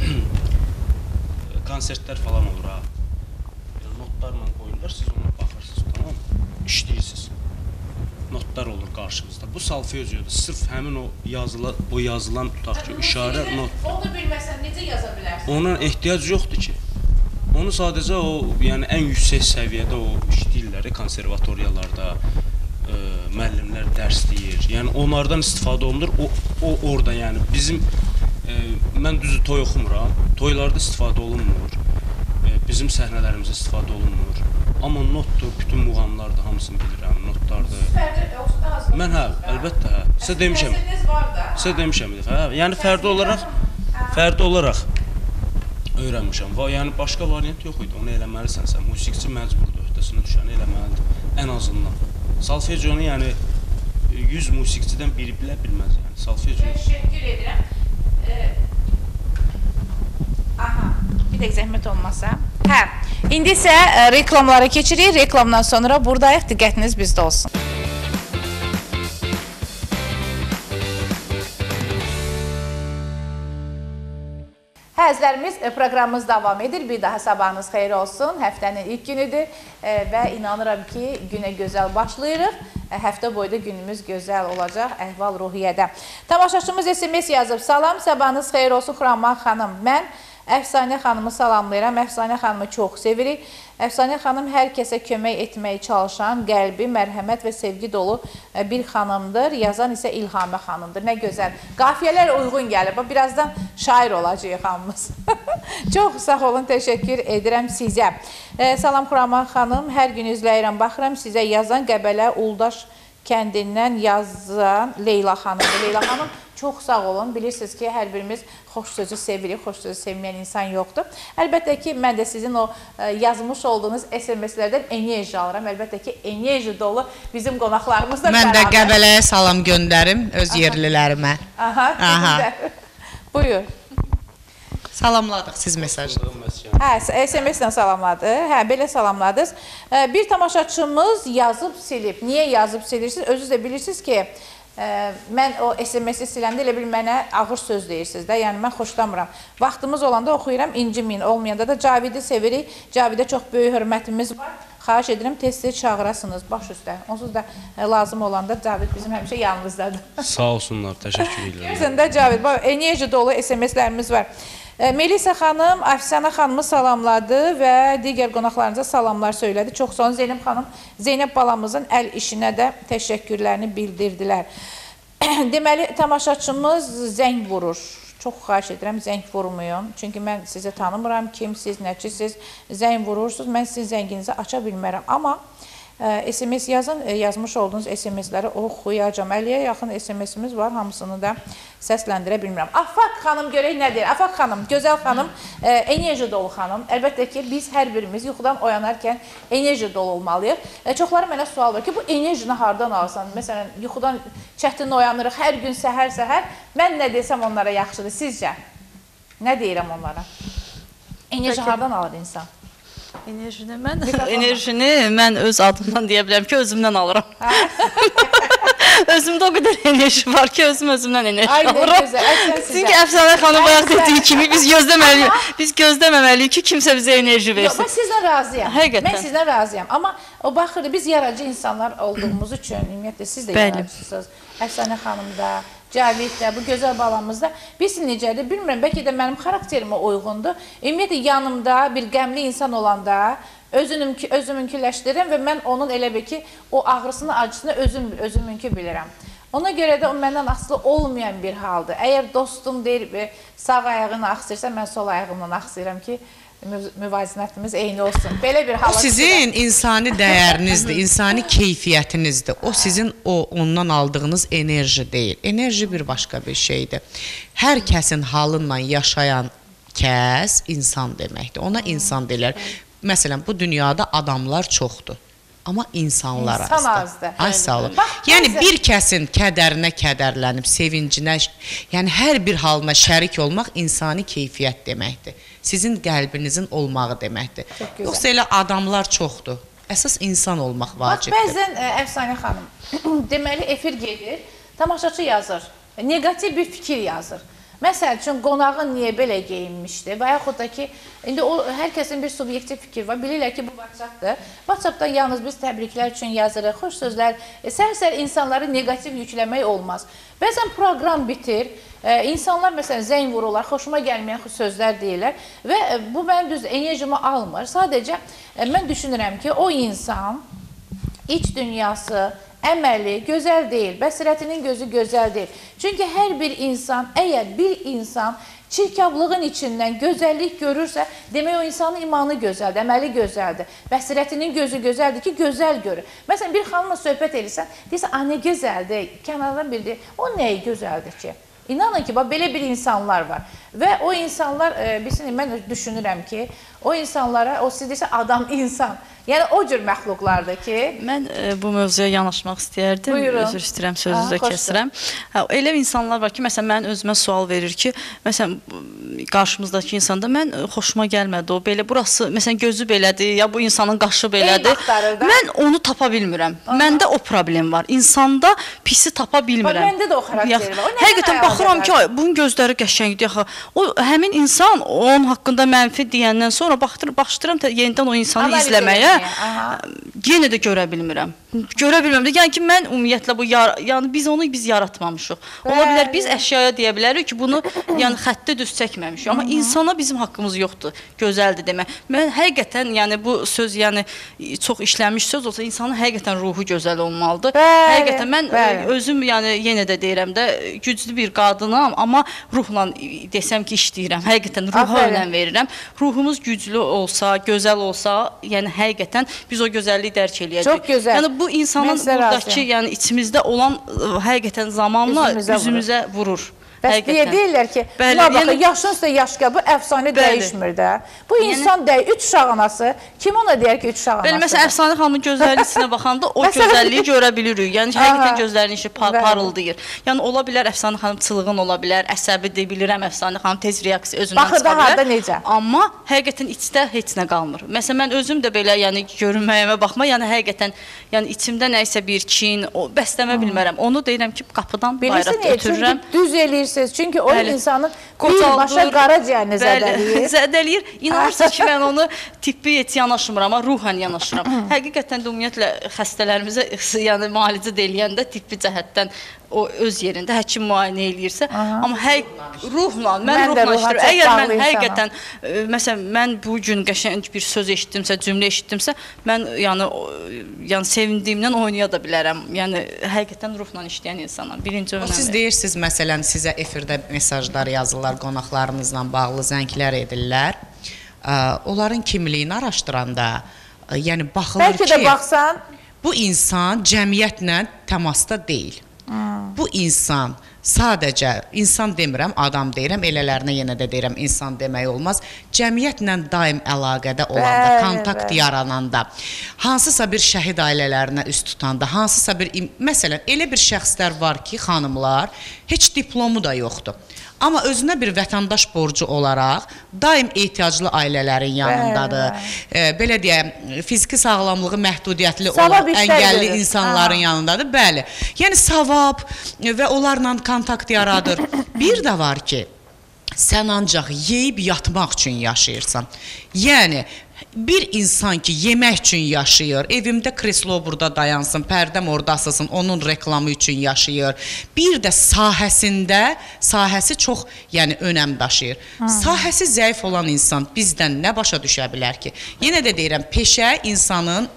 konsertlər falan olur ha. Notlarla qoyurlar, siz ona baxırsınız, tamam mı? İşləyirsiniz. Notlar olur qarşınızda. Bu solfejiyodur. Sırf həmin o yazılan tutaq ki, işarə not. Onu bilməsən necə yaza bilərsən? Ona ehtiyac yoxdur ki. Onu sadəcə o, yəni ən yüksək səviyyədə o işləyirlər, konservatoriyalarda müəllimlər dərs deyir. Yəni onlardan istifadə olunur. O orada, yəni bizim mən düzü toy oxumuram. Toylarda istifadə olunmur. Bizim səhnələrimizdə istifadə olunmur. Amma notdur, bütün muğamlarda hamısını bilirəm, notlardır. Mən əlbəttə hə. Sizə demişəm. Sizə demişəm bir dəfə. Yəni fərdi olaraq öyrənmişəm. Yəni başqa variant yox idi. Onu eləməlisən sən. Musiqiçi məcburdur, öhdəsinə düşəni eləməlidir. Ən azından. Solfejiyonu yəni 100 musiqiçidən biri bilə bilməz yəni. Solfejiyo. Təşəkkür edirəm. Aha, bir də zəhmət olmasa. Hə, indi isə reklamlara keçirik. Reklamdan sonra buradayıq. Diqqətiniz bizdə olsun. Əzizlərimiz, proqramımız davam edir. Bir daha sabahınız xeyir olsun. Həftənin ilk günüdür və inanıram ki, günə gözəl başlayırıq. Həftə boyda günümüz gözəl olacaq əhval-ruhiyyədə. Tamaşaçımız SMS yazıb. Salam, sabahınız xeyir olsun Xuraman xanım. Mən Əfsanə xanımı salamlayıram. Əfsanə xanımı çox sevirik. Əfsanə xanım hər kəsə kömək etməyə çalışan, qəlbi, mərhəmət və sevgi dolu bir xanımdır. Yazan isə İlhamə xanımdır. Nə gözəl. Qafiyələr uyğun gəlib. Birazdan şair olacaq xanımız. Çox sağ olun, təşəkkür edirəm sizə. Salam Xuraman xanım, hər gün izləyirəm, baxıram sizə yazan Qəbələ Uldaş kəndindən yazan Leyla xanımdır. Leyla xanım, çox sağ olun. Bilirsiniz ki, hər birimiz xoş sözü sevirik, xoş sözü sevməyən insan yoxdur. Əlbəttə ki, mən də sizin o yazmış olduğunuz SMS-lərdən enerji alıram. Əlbəttə ki, enerji dolu bizim qonaqlarımızla bərabər. Mən də Qəbələyə salam göndərim öz yerlilərimə. Aha. Buyur. Salamladıq siz mesajı. Hə, SMS-lə salamladı. Hə, belə salamladınız. Bir tamaşaçımız yazıb silib. Niyə yazıb silirsiniz? Özünüz də bilirsiniz ki, mən o SMS-i siləndə elə bil mənə ağır söz deyirsiniz də. Yəni, mən xoşlamıram. Vaxtımız olanda oxuyuram, inciməyin. Olmayanda da Cavidi sevirik. Cavidə çox böyük hörmətimiz var. Xahiş edirəm, tez-tez çağırasınız baş üstə. Onsuz da lazım olanda Cavid bizim həmişə yanımızdadır. Sağ olsunlar, təşəkkür edirəm. Görürsən də Cavid, enerji dolu SMS-lərimiz var. Melisa xanım, Əfsanə xanımı salamladı və digər qonaqlarınıza salamlar söylədi. Çox sağ olun. Zeynəb xanım, Zeynəb balamızın əl işinə də təşəkkürlərini bildirdilər. Deməli, tamaşaçımız zəng vurur. Çox xahiş edirəm, zəng vurmayın. Çünki mən sizi tanımıram, kimsiz, nəçisiz, zəng vurursunuz. Mən sizin zənginizi aça bilmərəm. Amma SMS yazın, yazmış olduğunuz SMS-ləri oxuyacam. 50-yə yaxın SMS-imiz var, hamısını da səsləndirə bilmirəm. Afaq xanım görək nə deyir? Afaq xanım, gözəl xanım, enerji dolu xanım. Əlbəttə ki, biz hər birimiz yuxudan oyanarkən enerji dolu olmalıyıq. Çoxları mənə sual var ki, bu enerjini hardan alırsan? Məsələn, yuxudan çətin oyanırıq, hər gün səhər-səhər. Mən nə desəm onlara yaxşıdır, sizcə? Nə deyirəm onlara? Enerji hardan alır insan? Enerjini mən öz adımdan deyə bilərəm ki, özümdən alıram. Özümdə o qədər enerji var ki, özümdən enerji alıram. Çünki Əfsanə xanım bayaq dediyi kimi biz gözləməməliyik ki, kimsə bizə enerji versin. Mən sizlə razıyam. Həqiqətən. Mən sizlə razıyam. Amma o baxır, biz yaradıcı insanlar olduğumuz üçün, ümumiyyətlə siz də yaradıcısınız. Əfsanə xanım da, Cavid də, bu gözəl balamızda. Bilsin necədir, bilmirəm, bəlkə də mənim xarakterimə uyğundur. Ümumiyyətlə, yanımda bir qəmli insan olanda özümünküləşdirirəm və mən onun elə bir ki, o ağrısını, acısını özümünkü bilirəm. Ona görə də o məndən asılı olmayan bir haldır. Əgər dostum deyir, sağ ayağını axsırsa, mən sol ayağımdan axsıram ki, müvazinətimiz eyni olsun. Belə bir hala. O sizin insani dəyərinizdir, insani keyfiyyətinizdir. O sizin ondan aldığınız enerji deyil. Enerji bir başqa bir şeydir. Hər kəsin halınla yaşayan kəs insan deməkdir. Ona insan deyirlər. Məsələn, bu dünyada adamlar çoxdur. Amma insanlar azdır. İnsan azdır. Ay sağ olun. Yəni bir kəsin kədərinə kədərlənib, sevincinə, yəni hər bir halına şərik olmaq insani keyfiyyət deməkdir. Sizin qəlbinizin olmağı deməkdir. Yoxsa elə adamlar çoxdur. Əsas insan olmaq vacibdir. Bəzən Əfsanə xanım, deməli efir gedir, tamaşaçı yazır, negativ bir fikir yazır. Məsəl üçün, qonağın niyə belə geyinmişdi və yaxud da ki, indi hər kəsin bir subyektiv fikir var. Bilirlər ki, bu WhatsApp-dır. WhatsApp-da yalnız biz təbriklər üçün yazırıq, xoş sözlər. Səhər-səhər insanları negativ yükləmək olmaz. Bəzən proqram bitir, insanlar məsələn zəng vururlar, xoşuma gəlməyən sözlər deyirlər və bu mənim düz enerjimi almır. Sadəcə, mən düşünürəm ki, o insan iç dünyası, əməli gözəl deyil, bəsirətinin gözü gözəl deyil. Çünki hər bir insan, əgər bir insan çirkablığın içindən gözəllik görürsə, demək o insanın imanı gözəldir, əməli gözəldir. Bəsirətinin gözü gözəldir ki, gözəl görür. Məsələn, bir xanımla söhbət edirsən, deyirsən, nə gözəldir, kənardan bir deyir, o nəyi gözəldir ki? İnanın ki, belə bir insanlar var. Və o insanlar, mən düşünürəm ki, o insanlara, o siz deyirsə adam, insan. Yəni, o cür məxluqlardır ki... Mən bu mövzuya yanaşmaq istəyərdim. Buyurun. Özür istəyirəm, sözünüzü kəsirəm. Elə insanlar var ki, məsələn, mən özümə sual verir ki, məsələn, qarşımızdakı insanda mən xoşuma gəlmədi o, belə, burası, məsələn, gözü belədir, ya bu insanın qaşı belədir. Mən onu tapa bilmirəm. Məndə o problem var. İnsanda pisi tapa bilmirəm. Məndə də o xarakteri var. Həqiqətən, baxıram ki, bunun gözləri qəşəngdir. O, həmin insan onun haqqında mənfi deyəndən sonra baxışdıram yenidən o insanı izləməyə. Yenə də görə bilmirəm. Görə bilmirəm. Yəni ki, mən ümumiyyətlə bu, yəni biz yaratmamışıq. Ola bilər, biz əşyaya deyə bilərik ki, bunu yəni xəttə düz çəkmə. etməmişik. Amma insana bizim haqqımız yoxdur. Gözəldir demə. Mən həqiqətən, yəni bu söz, yəni çox işlənmiş söz olsa, insanın həqiqətən ruhu gözəl olmalıdır. Həqiqətən mən özüm, yəni yenə də deyirəm də, güclü bir qadınam, amma ruhla desəm ki, işləyirəm. Həqiqətən ruha önəm verirəm. Ruhumuz güclü olsa, gözəl olsa, yəni həqiqətən biz o gözəlliyi dərk eləyəcəyik. Çox gözəl. Yəni bu insanın buradakı, yəni içimizdə olan həqiqətən zamanla üzümüzə vurur. Bəs deyirlər ki, buna baxın, yaşın üstə yaş gəl, bu əfsanə dəyişmir də. Bu insan deyir, 3 uşaq anası, kim ona deyər ki, 3 uşaq anası? Məsələn, Əfsanə xanımın gözəllisinə baxanda o gözəlliyi görə bilirik. Yəni, həqiqətən gözlərinin işi parıldayır. Yəni, ola bilər Əfsanə xanım çılğın ola bilər, əsəbi deyə bilirəm, Əfsanə xanım tez reaksiya özündən çıxa bilər. Baxırda necə? Amma həqiqətən içdə heç nə qalmır. Məsələn, mən özüm də belə, yəni görünməyəmə baxma, yəni həqiqətən, yəni içimdə nəyisə bir kin, bəsləmə bilmərəm. Onu deyirəm ki, qapıdan bayraq götürürəm. Düz eləyirsiniz, çünki o insanın birbaşa qaraciyərini zədələyir. Zədələyir. İnanırsınız ki, mən onu tibbi yanaşmıram, amma ruhən yanaşıram. Həqiqətən də ümumiyyətlə xəstələrimizə yəni müalicə eləyəndə tibbi cəhətdən o öz yerində həkim müayinə eləyirsə, amma ruhla, mən ruhla işləyirəm. Əgər mən həqiqətən, məsələn, mən bu gün qəşəng bir söz eşitdimsə, cümlə eşitdimsə, mən yəni sevindiyimdən oynaya da bilərəm. Yəni, həqiqətən ruhla işləyən insanam. Birinci önəmli. Siz deyirsiniz, məsələn, sizə efirdə mesajlar yazırlar, qonaqlarınızla bağlı zənglər edirlər. Onların kimliyini araşdıranda, yəni baxılır ki, bəlkə də baxsan, bu insan cəmiyyətlə təmasda deyil. Bu insan sadəcə, insan demirəm, adam deyirəm, elələrinə yenə də deyirəm, insan demək olmaz. Cəmiyyətlə daim əlaqədə olanda, kontakt yarananda, hansısa bir şəhid ailələrinə üst tutanda, hansısa bir, məsələn, elə bir şəxslər var ki, xanımlar, heç diplomu da yoxdur. Amma özünə bir vətəndaş borcu olaraq daim ehtiyaclı ailələrin yanındadır. Belə deyəm, fiziki sağlamlığı məhdudiyyətli olan əngəlli insanların yanındadır. Bəli. Yəni savab və onlarla kontakt yaradır. Bir də var ki, sən ancaq yeyib yatmaq üçün yaşayırsan. Yəni bir insan ki, yemək üçün yaşayır, evimdə kreslo burada dayansın, pərdəm orada asılsın, onun reklamı üçün yaşayır. Bir də sahəsi çox önəm daşıyır. Sahəsi zəif olan insan bizdən nə başa düşə bilər ki? Yenə də deyirəm, peşə insanın,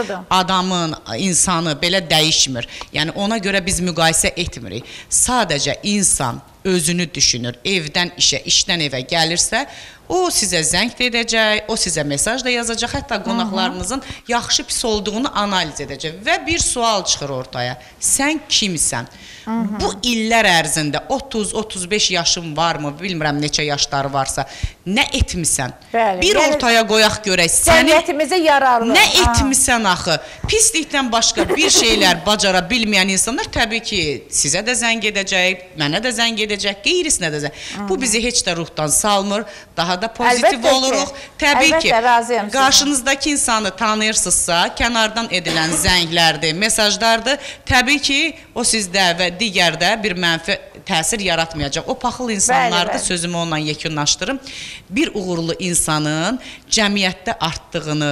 adamın, insanı belə dəyişmir. Yəni ona görə biz müqayisə etmirik. Sadəcə insan özünü düşünür, evdən işə, işdən evə gəlirsə, o sizə zəng edəcək, o sizə mesaj da yazacaq, hətta qonaqlarınızın yaxşı pis olduğunu analiz edəcək və bir sual çıxır ortaya. Sən kimsən? Bu illər ərzində 30-35 yaşın varmı, bilmirəm neçə yaşları varsa, nə etmisən? Bir ortaya qoyaq görək, cəmiyyətimizə yararlı. Nə etmisən axı? Pislikdən başqa bir şeylər bacara bilməyən insanlar təbii ki, sizə də zəng edəcək, mənə də zəng edəcək, qeyrisinə də zəng. Bu bizi heç də ruhdan salmır, daha da pozitiv oluruq. Təbii ki, qarşınızdakı insanı tanıyırsınızsa, kənardan edilən zənglərdir, mesajlardır. Təbii ki, o sizdə və digərdə bir mənfi təsir yaratmayacaq. O paxıl insanlardır, sözümü onunla yekunlaşdırım. Bir uğurlu insanın cəmiyyətdə artdığını,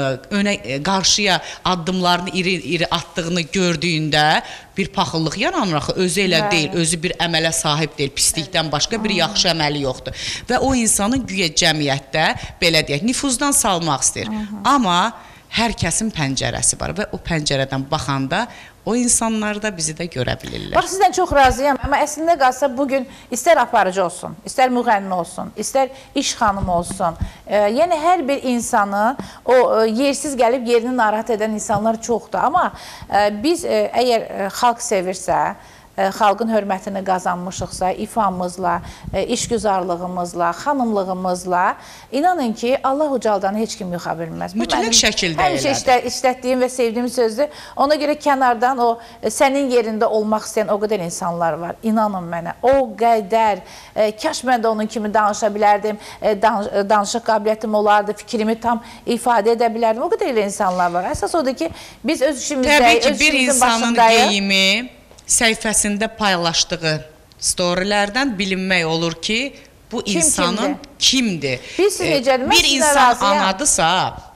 qarşıya addımlarını iri attığını gördüyündə bir paxıllıq yaranır axı, özü elə deyil, özü bir əmələ sahib deyil, pislikdən başqa bir yaxşı əməli yoxdur. Və o insanın güya cəmiyyətdə, belə deyək, nüfuzdan salmaq istəyir. Amma hər kəsin pəncərəsi var və o pəncərədən baxanda o insanlar da bizi də görə bilirlər. Bax, sizdən çox razıyam, amma əslində qalsa bugün istər aparıcı olsun, istər müğənni olsun, istər iş xanımı olsun. Yəni, hər bir insanı o yersiz gəlib yerini narahat edən insanlar çoxdur. Amma biz əgər xalq sevirsə, xalqın hörmətini qazanmışıqsa, ifamızla, işgüzarlığımızla, xanımlığımızla, inanın ki, Allah ucaldanı heç kim yoxa bilməz. Mütləq şəkildə elədir. Həmişə işlətdiyim və sevdiyim sözdür. Ona görə kənardan o sənin yerində olmaq istəyən o qədər insanlar var. İnanın mənə, o qədər. Kaş mən də onun kimi danışa bilərdim, danışıq qabiliyyətim olardı, fikrimi tam ifadə edə bilərdim. O qədər elə insanlar var. Əsas odur ki, biz öz işimizdəyik, təbii ki, bir insanın geyimi, səhifəsində paylaşdığı storylərdən bilinmək olur ki, bu insanın kimdir? Bir insan anadısa,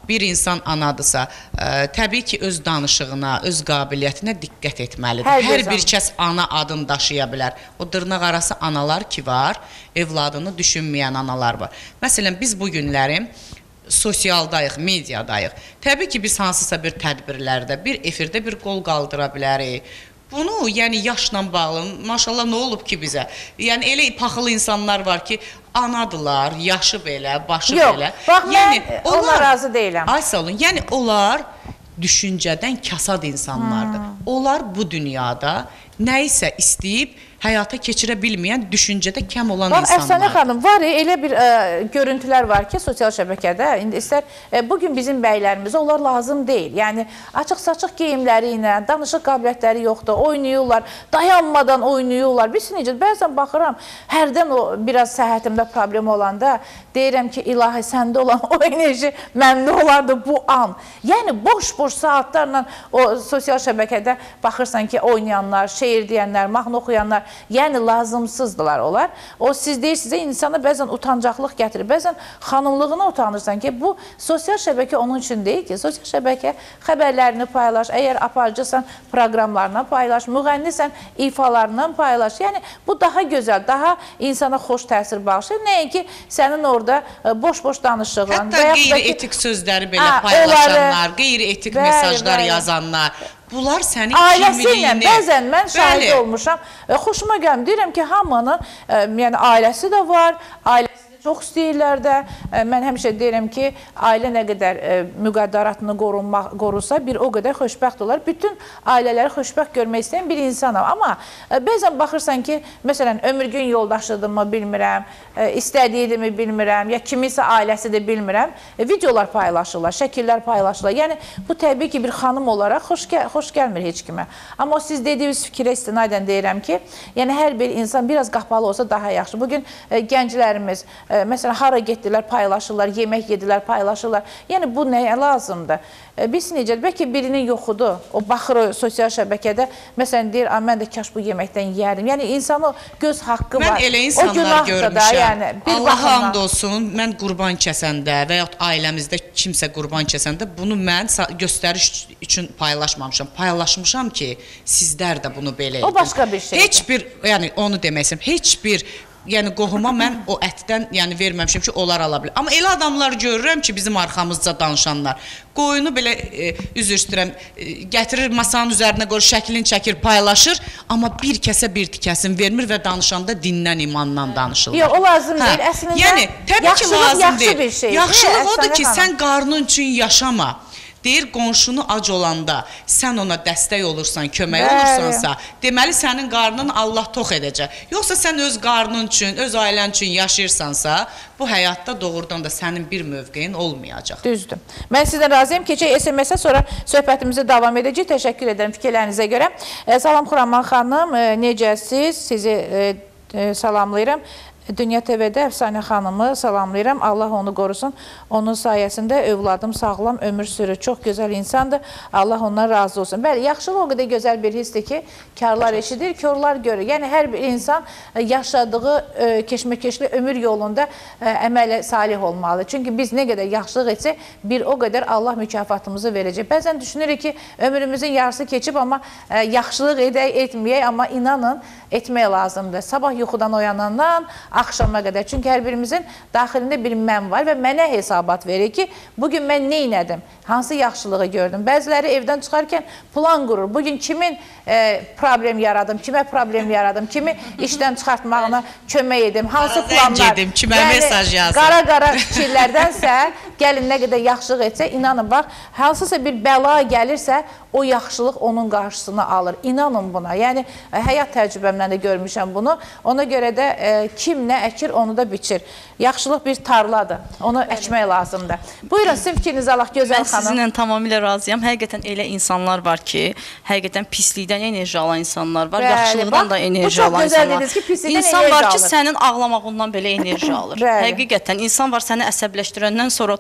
bir insan anadısa, təbii ki, öz danışığına, öz qabiliyyətinə diqqət etməlidir. Hər bir kəs ana adını daşıya bilər. O dırnaq arası analar ki var, evladını düşünməyən analar var. Məsələn, biz bu günləri sosialdayıq, mediadayıq. Təbii ki, biz hansısa bir tədbirlərdə, bir efirdə bir qol qaldıra bilərik. Bunu, yəni yaşla bağlı, maşallah nə olub ki bizə? Yəni elə paxılı insanlar var ki, anadılar, yaşı belə, başı belə. Yox, bax mən ona razı deyiləm. Ay sağ olun, yəni onlar düşüncədən kasad insanlardır. Onlar bu dünyada nə isə istəyib həyata keçirə bilməyən, düşüncədə kəm olan insanlar. Əfsanə xanım, var elə bir görüntülər var ki, sosial şəbəkədə, indi istər, bugün bizim bəylərimizə onlar lazım deyil. Yəni, açıq-saçıq geyimləri ilə, danışıq qabiliyyətləri yoxdur, oynayırlar, dayanmadan oynayırlar. Biz necə, bəzən baxıram, hərdən o biraz səhhətimdə problem olanda, deyirəm ki, ilahi, səndə olan o enerji məndə olardı bu an. Yəni, boş-boş saatlarla o sosial şəbəkədə baxırsan ki, oynayanlar, şeir deyənlər, mahnı oxuyanlar, yəni lazımsızdılar onlar. O siz deyirsiniz, insana bəzən utancaqlıq gətirir, bəzən xanımlığına utanırsan ki, bu sosial şəbəkə onun üçün deyil ki, sosial şəbəkə xəbərlərini paylaş, əgər aparıcısan proqramlarına paylaş, müğənnisən ifalarından paylaş. Yəni bu daha gözəl, daha insana xoş təsir bağışlayır. Nəinki sənin orada boş-boş danışığın. Hətta qeyri-etik sözləri belə paylaşanlar, qeyri-etik mesajlar yazanlar. Bunlar sənin ailəsi ilə bəzən mən şahid olmuşam. Xoşuma gəlmir. Deyirəm ki, hamının yəni ailəsi də var, ailəsi çox istəyirlər də. Mən həmişə deyirəm ki, ailə nə qədər müqəddəratını qorursa, bir o qədər xoşbəxt olar. Bütün ailələri xoşbəxt görmək istəyən bir insanam. Amma bəzən baxırsan ki, məsələn, ömürgün yoldaşıdırmı bilmirəm, istədiyidimi bilmirəm, ya kiminsə ailəsidir bilmirəm. Videolar paylaşırlar, şəkillər paylaşırlar. Yəni, bu təbii ki, bir xanım olaraq xoş gəlmir heç kimə. Amma siz dediyiniz fikrə istinadən deyirəm ki, yəni hər bir insan biraz qapalı olsa daha yaxşı. Bugün gənclərimiz, məsələn, hara getdilər, paylaşırlar, yemək yedilər, paylaşırlar. Yəni, bu nəyə lazımdır? Biz necə, bəlkə birinin yoxudur, o baxır sosial şəbəkədə, məsələn, deyir, mən də kaş bu yeməkdən yiyərdim. Yəni, insanın göz haqqı var. Mən elə insanlar görmüşəm. Allah hamd olsun, mən qurban kəsəndə və yaxud ailəmizdə kimsə qurban kəsəndə bunu mən göstəriş üçün paylaşmamışam. Paylaşmışam ki, sizlər də bunu belə edin. O başqa bir şeydir. Heç bir, yəni onu demək istəyirəm, heç bir yəni qohuma mən o ətdən yəni verməmişəm ki, onlar ala bilər. Amma elə adamlar görürəm ki, bizim arxamızca danışanlar. Qoyunu belə, üzr istəyirəm, gətirir masanın üzərinə qoyur, şəklini çəkir, paylaşır, amma bir kəsə bir tikəsin vermir və danışanda dindən, imandan danışırlar. Yox, o lazım deyil. Əslində, yəni, təbii ki, lazım deyil. Bir şey. Yaxşılıq odur ki, sən qarnın üçün yaşama. Deyir, qonşunu ac olanda sən ona dəstək olursan, kömək olursansa, deməli sənin qarnın Allah tox edəcək. Yoxsa sən öz qarnın üçün, öz ailən üçün yaşayırsansa, bu həyatda doğrudan da sənin bir mövqeyin olmayacaq. Düzdür. Mən sizdən razıyım. Keçək SMS-ə, sonra söhbətimizi davam edəcək. Təşəkkür edirəm fikirlərinizə görə. Salam Xuraman xanım, necəsiz? Sizi salamlayıram. Dünya TV-də Əfsanə xanımı salamlayıram. Allah onu qorusun. Onun sayəsində övladım sağlam ömür sürür. Çox gözəl insandır. Allah ondan razı olsun. Bəli, yaxşılıq o qədər gözəl bir hissdir ki, karlar eşidir, körlar görür. Yəni, hər bir insan yaşadığı keşməkeşli ömür yolunda əmələ salih olmalıdır. Çünki biz nə qədər yaxşılıq etsək, bir o qədər Allah mükafatımızı verəcək. Bəzən düşünürük ki, ömrümüzün yarısı keçib, amma yaxşılıq edək, etməyək, amma inanın, etmək lazımdır. Sabah yuxudan oyanandan axşama qədər. Çünki hər birimizin daxilində bir mən var və mənə hesabat verir ki, bugün mən nə elədim, hansı yaxşılığı gördüm. Bəziləri evdən çıxarkən plan qurur. Bugün kimin problem yaradım, kimə problem yaradım, kimi işdən çıxartmağına kömək edim, hansı planlar. Kimə mesaj yazdım. Qara-qara fikirlərdənsə, gəlin nə qədər yaxşılıq etsə, inanın, bax, hansısa bir bəla gəlirsə, o yaxşılıq onun qarşısını alır. İnanın buna. Yəni, həyat təcrübəmlə də görmüşəm bunu. Ona görə də kim nə əkir, onu da biçir. Yaxşılıq bir tarladır. Onu əkmək lazımdır. Buyurun, sizin fikrinizi alaq, gözəl xanım. Mən sizinlə tamamilə razıyam. Həqiqətən elə insanlar var ki, həqiqətən pislikdən enerji alan insanlar var, yaxşılıqdan da enerji alan insanlar var. İnsan var ki, sənin ağlamağından belə enerji alır. Həqiqətən, insan var səni əsəbləşdirəndən sonra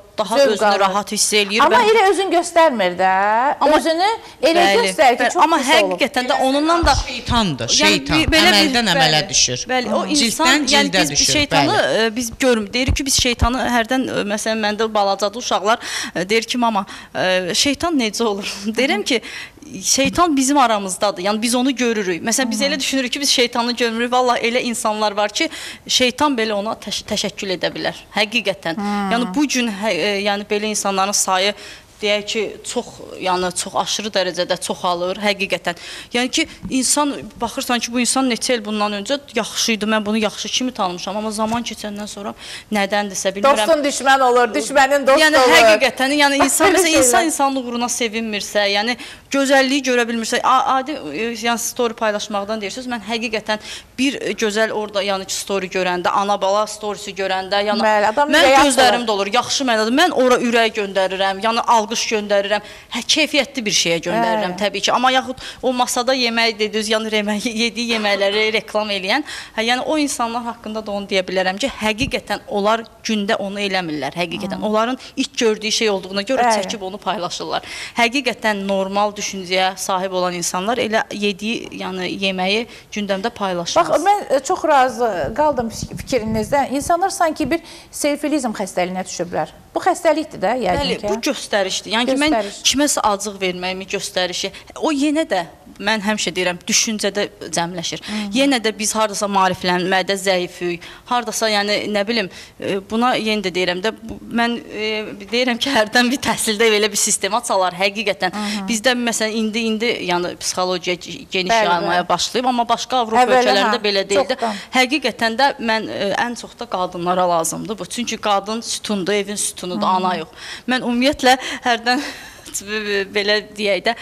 daha Zövq özünü alır. rahat hiss eləyir. Amma elə özün göstərmir də. Amma- Özünü elə göstərir ki, çox amma pis olub. həqiqətən də onunla da Şeytandır, Yəni, şeytan. belə bir- Əməldən əmələ bəli, düşür. Bəli, o insan, Cilddən yəni cildə biz düşür. şeytanı bəli. biz görmür. Deyirik ki, biz şeytanı hərdən məsələn məndə balacadı uşaqlar deyir ki, mama, şeytan necə olur? Deyirəm ki, şeytan bizim aramızdadır. Yəni biz onu görürük. Məsələn biz elə düşünürük ki, biz şeytanı görmürük. Vallahi elə insanlar var ki, şeytan belə ona təşəkkül edə bilər. Həqiqətən. Yəni bu gün yəni belə insanların sayı deyək ki, çox aşırı dərəcədə çoxalır, həqiqətən. Yəni ki, insan baxırsan ki, bu insan neçə il bundan öncə yaxşı idi, mən bunu yaxşı kimi tanımışam, amma zaman keçəndən sonra nədəndirsə bilmirəm. Dostun düşmən olur, düşmənin dost yəni, olur. Həqiqətən, yəni insan Belə məsələn şeylər. insanlıq uğruna sevinmirsə, yəni gözəlliyi görə bilmirsə, adi yəni story paylaşmaqdan deyirsiniz, mən həqiqətən bir gözəl orada yəni ki, story görəndə, ana bala storiesi görəndə, yəni Bəli, adam mən ürəyi gözlərim açılır. dolur, yaxşı mənada. Mən ora ürək göndərirəm, yəni alqış göndərirəm. Keyfiyyətli bir şeyə göndərirəm təbii ki. Amma yaxud o masada yemək dediniz, yəni yediyi yeməkləri reklam eləyən, yəni o insanlar haqqında da onu deyə bilərəm ki, həqiqətən onlar gündə onu eləmirlər. Həqiqətən onların ilk gördüyü şey olduğuna görə Bəli. çəkib onu paylaşırlar. Həqiqətən normal düşüncəyə sahib olan insanlar elə yediyi, yəni yeməyi gündəmdə paylaşmaz. Bax, mən çox razı qaldım fikrinizdən. İnsanlar sanki bir selfilizm xəstəliyinə düşüblər. Bu xəstəlikdir də, Bəli, yəqin ki. bu göstərişdir. Yəni ki, mən Göstəriş. kiməsə acıq verməyimi göstərişi. O yenə də mən həmişə deyirəm, düşüncədə cəmləşir. Yenə də biz hardasa maariflənmədə zəifik, hardasa yəni nə bilim, buna yenə də deyirəm də mən deyirəm ki, hərdən bir təhsildə belə bir sistema çalar həqiqətən. Bizdə məsələn indi yəni psixologiya geniş Bəli, yayılmaya bəli. başlayıb, amma başqa Avropa Əvvəli, ölkələrində hə, belə deyildi. çoxdan. Həqiqətən də mən ən çox da qadınlara lazımdır bu. Çünki qadın sütundur, evin sütunudur, ana yox. Mən ümumiyyətlə hərdən belə deyək də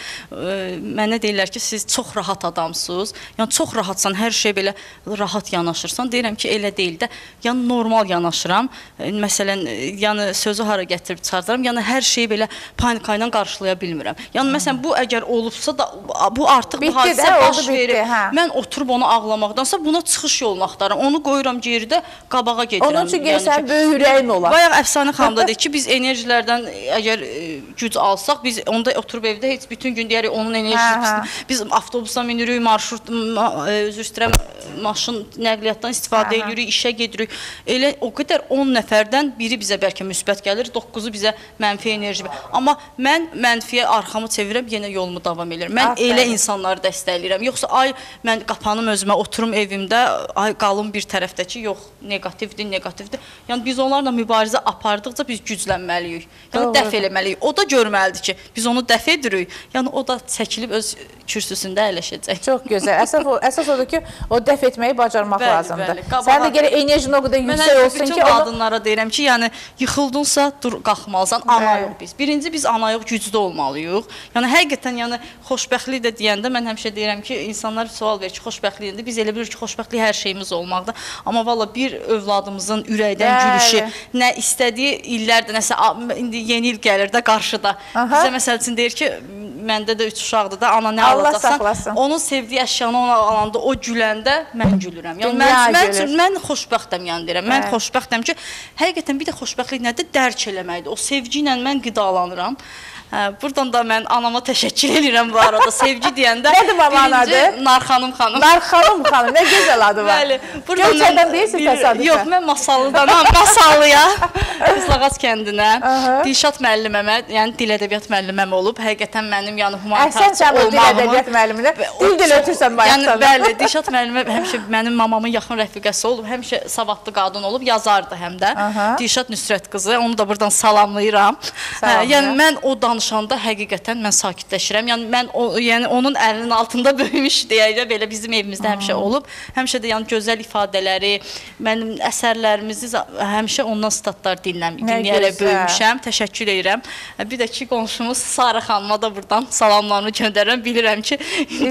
mənə deyirlər ki, siz çox rahat adamsınız. Yəni çox rahatsan, hər şey belə rahat yanaşırsan. Deyirəm ki, elə deyil də. Yəni normal yanaşıram. Məsələn, yəni sözü hara gətirib çıxardıram. Yəni hər şeyi belə panika ilə qarşılaya bilmirəm. Yəni məsələn bu əgər olubsa da bu artıq Bitdi bu hadisə də, baş oldu, bitdi, verib. hə. Mən oturub onu ağlamaqdansa buna çıxış yolunu axtarıram. Onu qoyuram geridə, qabağa gedirəm. Onun üçün Yəni sən ki, böyük ürəyin olar. Bayaq Əfsanə xanım da dedi ki, biz enerjilərdən əgər güc alsaq, biz onda oturub evdə heç bütün gün deyərik onun enerjisini. Biz avtobusdan minirik, marşrut, üzr istəyirəm, maşın nəqliyyatdan istifadə edirik, işə gedirik. Elə o qədər 10 nəfərdən biri bizə bəlkə müsbət gəlir, 9-u bizə mənfi enerji. Amma mən mənfiyə arxamı çevirəm, yenə yolumu davam edirəm. Mən elə insanları dəstəkləyirəm. Yoxsa ay mən qapanım özümə, oturum evimdə, ay qalım bir tərəfdəki, yox, neqativdir, neqativdir. Yəni biz onlarla mübarizə apardıqca biz güclənməliyik. Yəni dəf eləməliyik. O da görməlidir ki, biz onu dəf edirik. Yəni o da çəkilib öz kürsüsündə əyləşəcək. Çox gözəl. Əsas odur ki, o dəf etməyi bacarmaq Bəli, lazımdır. bəli. Qabağa- Sən də gərək enerjin o qədər Mən yüksək olsun bütün ki, onu qadınlara deyirəm ki, yəni yıxıldınsa dur qalxmalısan, ana Bəli. yox biz. Birinci biz ana yox, güclü olmalıyıq. Yəni həqiqətən yəni xoşbəxtlik də deyəndə mən həmişə deyirəm ki, insanlar sual verir ki, xoşbəxtlik deyəndə biz elə bilirik ki, xoşbəxtlik hər şeyimiz olmaqdır. Amma valla bir övladımızın ürəkdən Bəli. gülüşü, nə istədiyi illərdə nəsə indi yeni il gəlir də qarşıda. Bizə məsəl üçün deyir ki, məndə də 3 uşaqdır da, ana nə Allah alacaqsan? saxlasın. Onun sevdiyi əşyanı ona alanda, o güləndə mən gülürəm. Yəni Dünya mən gülür. xoşbəxtəm yəni deyirəm. Mən xoşbəxtəm ki, həqiqətən bir də xoşbəxtlik nədir? Dərk eləməkdir. O sevgi ilə mən qidalanıram. Buradan da mən anama təşəkkür edirəm bu arada. Sevgi deyəndə Nədir babanın adı? Narxanım xanım. Narxanım xanım, nə gözəl adı var. Bəli. Göyçədən deyilsin təsadüfən. Yox, mən Masallıdanam, Masallıya. Qızlağac kəndinə. Dilşad müəlliməmə, yəni dil ədəbiyyat müəlliməm olub. Həqiqətən mənim yəni humanitar Sən o dil ədəbiyyat müəlliminə dil ötürsən bayaqdan. Yəni bəli, Dilşad müəllimə həmişə mənim mamamın yaxın rəfiqəsi olub, həmişə savadlı qadın olub, yazardı həm də. Dilşad Nüsrət qızı, onu da buradan salamlayıram. Yəni mən o danışanda həqiqətən mən sakitləşirəm. Yəni mən yəni onun əlinin altında böyümüş deyək də belə bizim evimizdə həmişə olub. Həmişə də yəni gözəl ifadələri, mənim əsərlərimizi həmişə ondan statlar dinləyərək böyümüşəm. Təşəkkür edirəm. Bir də ki qonşumuz Sara xanıma da buradan salamlarımı göndərirəm. Bilirəm ki,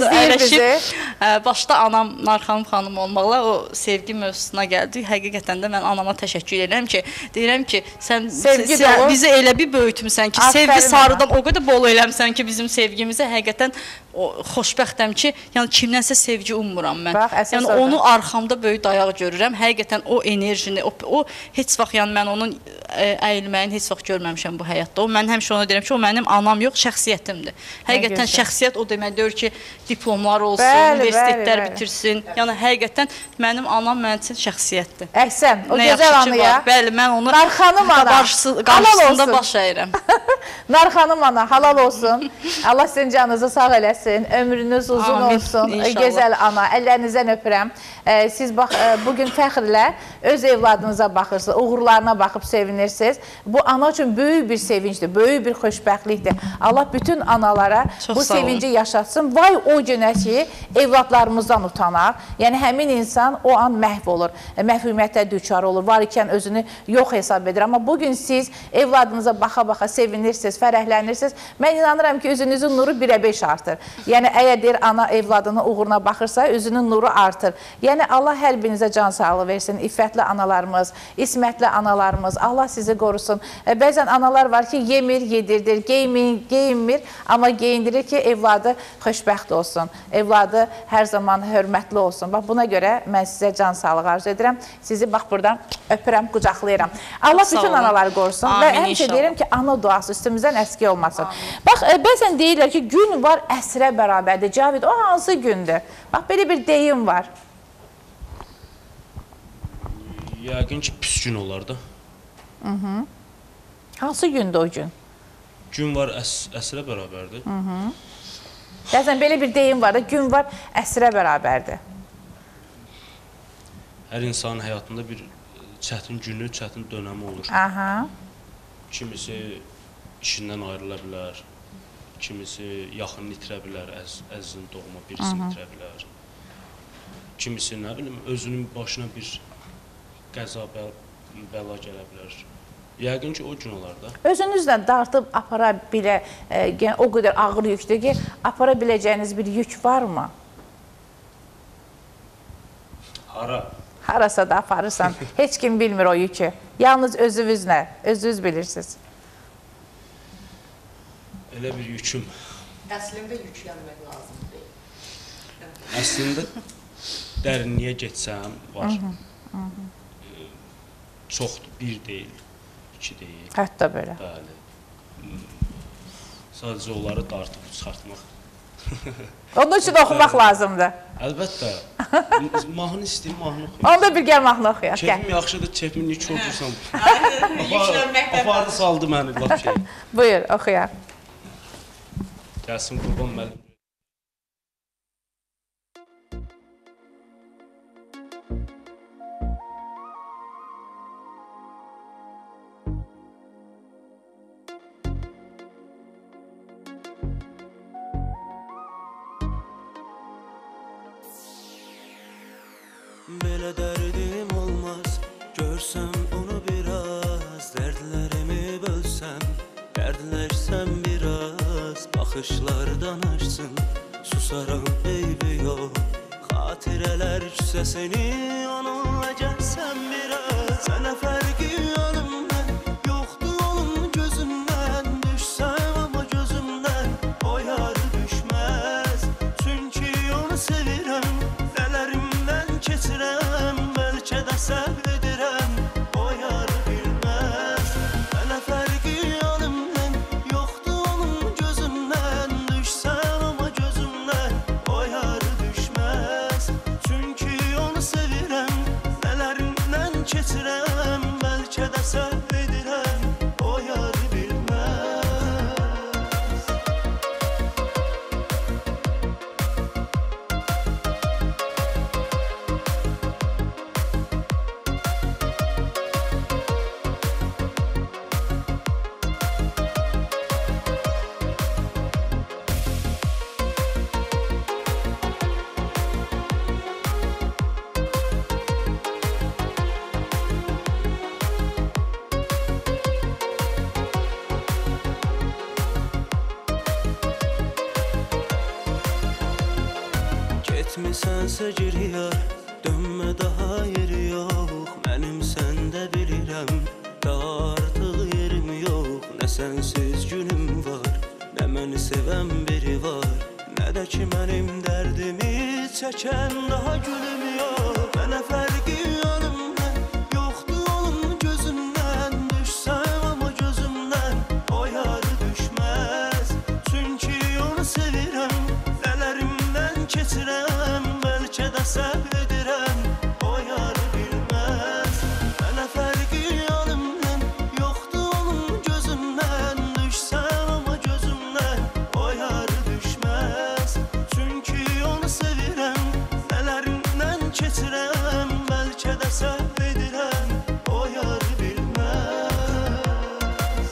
başda anam Narxanım xanım olmaqla o sevgi mövzusuna gəldik. Həqiqətən də mən anama təşəkkür edirəm ki, deyirəm ki, sən bizi elə bir böyütmüsən ki, sevgi sarıdan o qədər bol eləmsən ki, bizim sevgimizi həqiqətən xoşbəxtəm ki, yəni kimdənsə sevgi ummuram mən. Bax, əsas yəni orada. onu arxamda böyük dayaq görürəm. Həqiqətən o enerjini, o heç vaxt yəni mən onun əyilməyini heç vaxt görməmişəm bu həyatda. O mən həmişə ona deyirəm ki, o mənim anam yox, şəxsiyyətimdir. Həqiqətən şəxsiyyət o demək deyir ki, diplomlar olsun, universitetlər bitirsin. Yəni həqiqətən mənim anam mənim üçün şəxsiyyətdir. Əhsən, o Nə gözəl yaxşı ki anıya. var. Bəli, mən onu Narxanım ana. qarşısında baş əyirəm. Narxanım ana, halal olsun. Allah sizin canınızı sağ eləsin. Ömrünüz uzun Amin, olsun. inşallah. Gözəl ana, əllərinizdən öpürəm. Siz bax, bugün fəxrlə öz evladınıza baxırsınız, uğurlarına baxıb sevinirsiniz. Bu ana üçün böyük bir sevincdir, böyük bir xoşbəxtlikdir. Allah bütün analara bu sevinci yaşatsın. Vay o günə ki, evladlarımızdan utanaq. Yəni, həmin insan o an məhv olur, məhvumiyyətə düçar olur, var ikən özünü yox hesab edir. Amma bugün siz evladınıza baxa-baxa sevinirsiniz, fərəhlənirsiniz. Mən inanıram ki, üzünüzün nuru 1-ə 5 artır. Yəni, əgər deyir, ana evladının uğuruna baxırsa, üzünün nuru artır. Yəni, Allah hər birinizə can sağlığı versin. İffətli analarımız, ismətli analarımız, Allah sizi qorusun. Bəzən analar var ki, yemir, yedirdir, geyinmir, amma geyindirir ki, evladı xoşbəxt olsun, evladı hər zaman hörmətli olsun. Bax, buna görə mən sizə can sağlığı arzu edirəm. Sizi bax, buradan öpürəm, qucaqlayıram. Allah bütün anaları qorusun və həmişə deyirəm ki, ana duası üstümüzdən əski olmasın. Bax, bəzən deyirlər ki, gün var əsrə bərabərdir. Cavid, o hansı gündür? Bax, belə bir deyim var. Yəqin ki, pis gün olar da. Hansı gündür o gün? Gün var əsrə bərabərdir. Bəzən belə bir deyim var da, gün var əsrə bərabərdir. Hər insanın həyatında bir çətin günü, çətin dönəmi olur. Aha. Kimisi işindən ayrıla bilər, kimisi yaxınını itirə bilər, əzizin doğma birisini itirə bilər. Kimisi, nə bilim, özünün başına bir qəza, bəla gələ bilər. Yəqin ki, o gün olar da. Özünüzlə dartıb apara bilə, o qədər ağır yükdür ki, apara biləcəyiniz bir yük varmı? Hara? Harasa da aparırsan, heç kim bilmir o yükü. Yalnız özünüzlə, özünüz bilirsiniz. Elə bir yüküm. Əslində yüklənmək lazım deyil. Əslində dərinliyə getsəm, var. Çoxdur, bir deyil, iki deyil. Hətta belə. Bəli. Sadəcə onları dartıb çıxartmaq. Onun üçün oxumaq lazımdır. Əlbəttə. Mahnı istəyir, mahnı oxuyur. Onda bir gəl mahnı oxuyaq. Keyfim yaxşıdır, keyfim niyə çoxdursan? Yüklənməkdən Apardı, saldı məni, lap şey. Buyur, oxuyaq. Gəlsin Qurban müəllim. Belə dərdim olmaz, görsəm onu biraz, dərdlərimi bölsəm, dərdləşsəm biraz, baxışlardan açsın, susaram eybi yox, xatirələr küsəsini onunla gəlsəm biraz, sənə fərqi yanımdan, yoxdur onun gözündən, düşsəm ama gözümdən, o yar düşməz, çünki onu sevirəm, dələrimdən keçirəm, bəlkə də səhv edirəm, o yar bilməz, sənə fərqi yanımdan, yoxdur onun gözündən, düşsəm ama gözümdən, o yar düşməz, çünki onu sevirəm, dələrimdən keçirəm, bəlkə də səhv edirəm, o yar bilməz. Getmisənsə giriyar, dönmə daha yeri yox, mənim səndə bilirəm, daha artıq yerim yox, nə sənsiz günüm var, nə məni sevən biri var, nə də ki mənim dərdimi çəkən daha gülüm yox. Mənə fərqi yanımdan yoxdur onun gözündən. Düşsəm amma gözümdən o yarı düşməz. Çünki onu sevirəm, nələrimdən keçirəm. Bəlkə də səhv edirəm, o yarı bilməz. Mənə fərqi yanımdan yoxdur onun gözündən. Düşsəm amma gözümdən o yarı düşməz. Çünki onu sevirəm, nələrimdən keçirəm. Bəlkə də səhv edirəm, o yarı bilməz.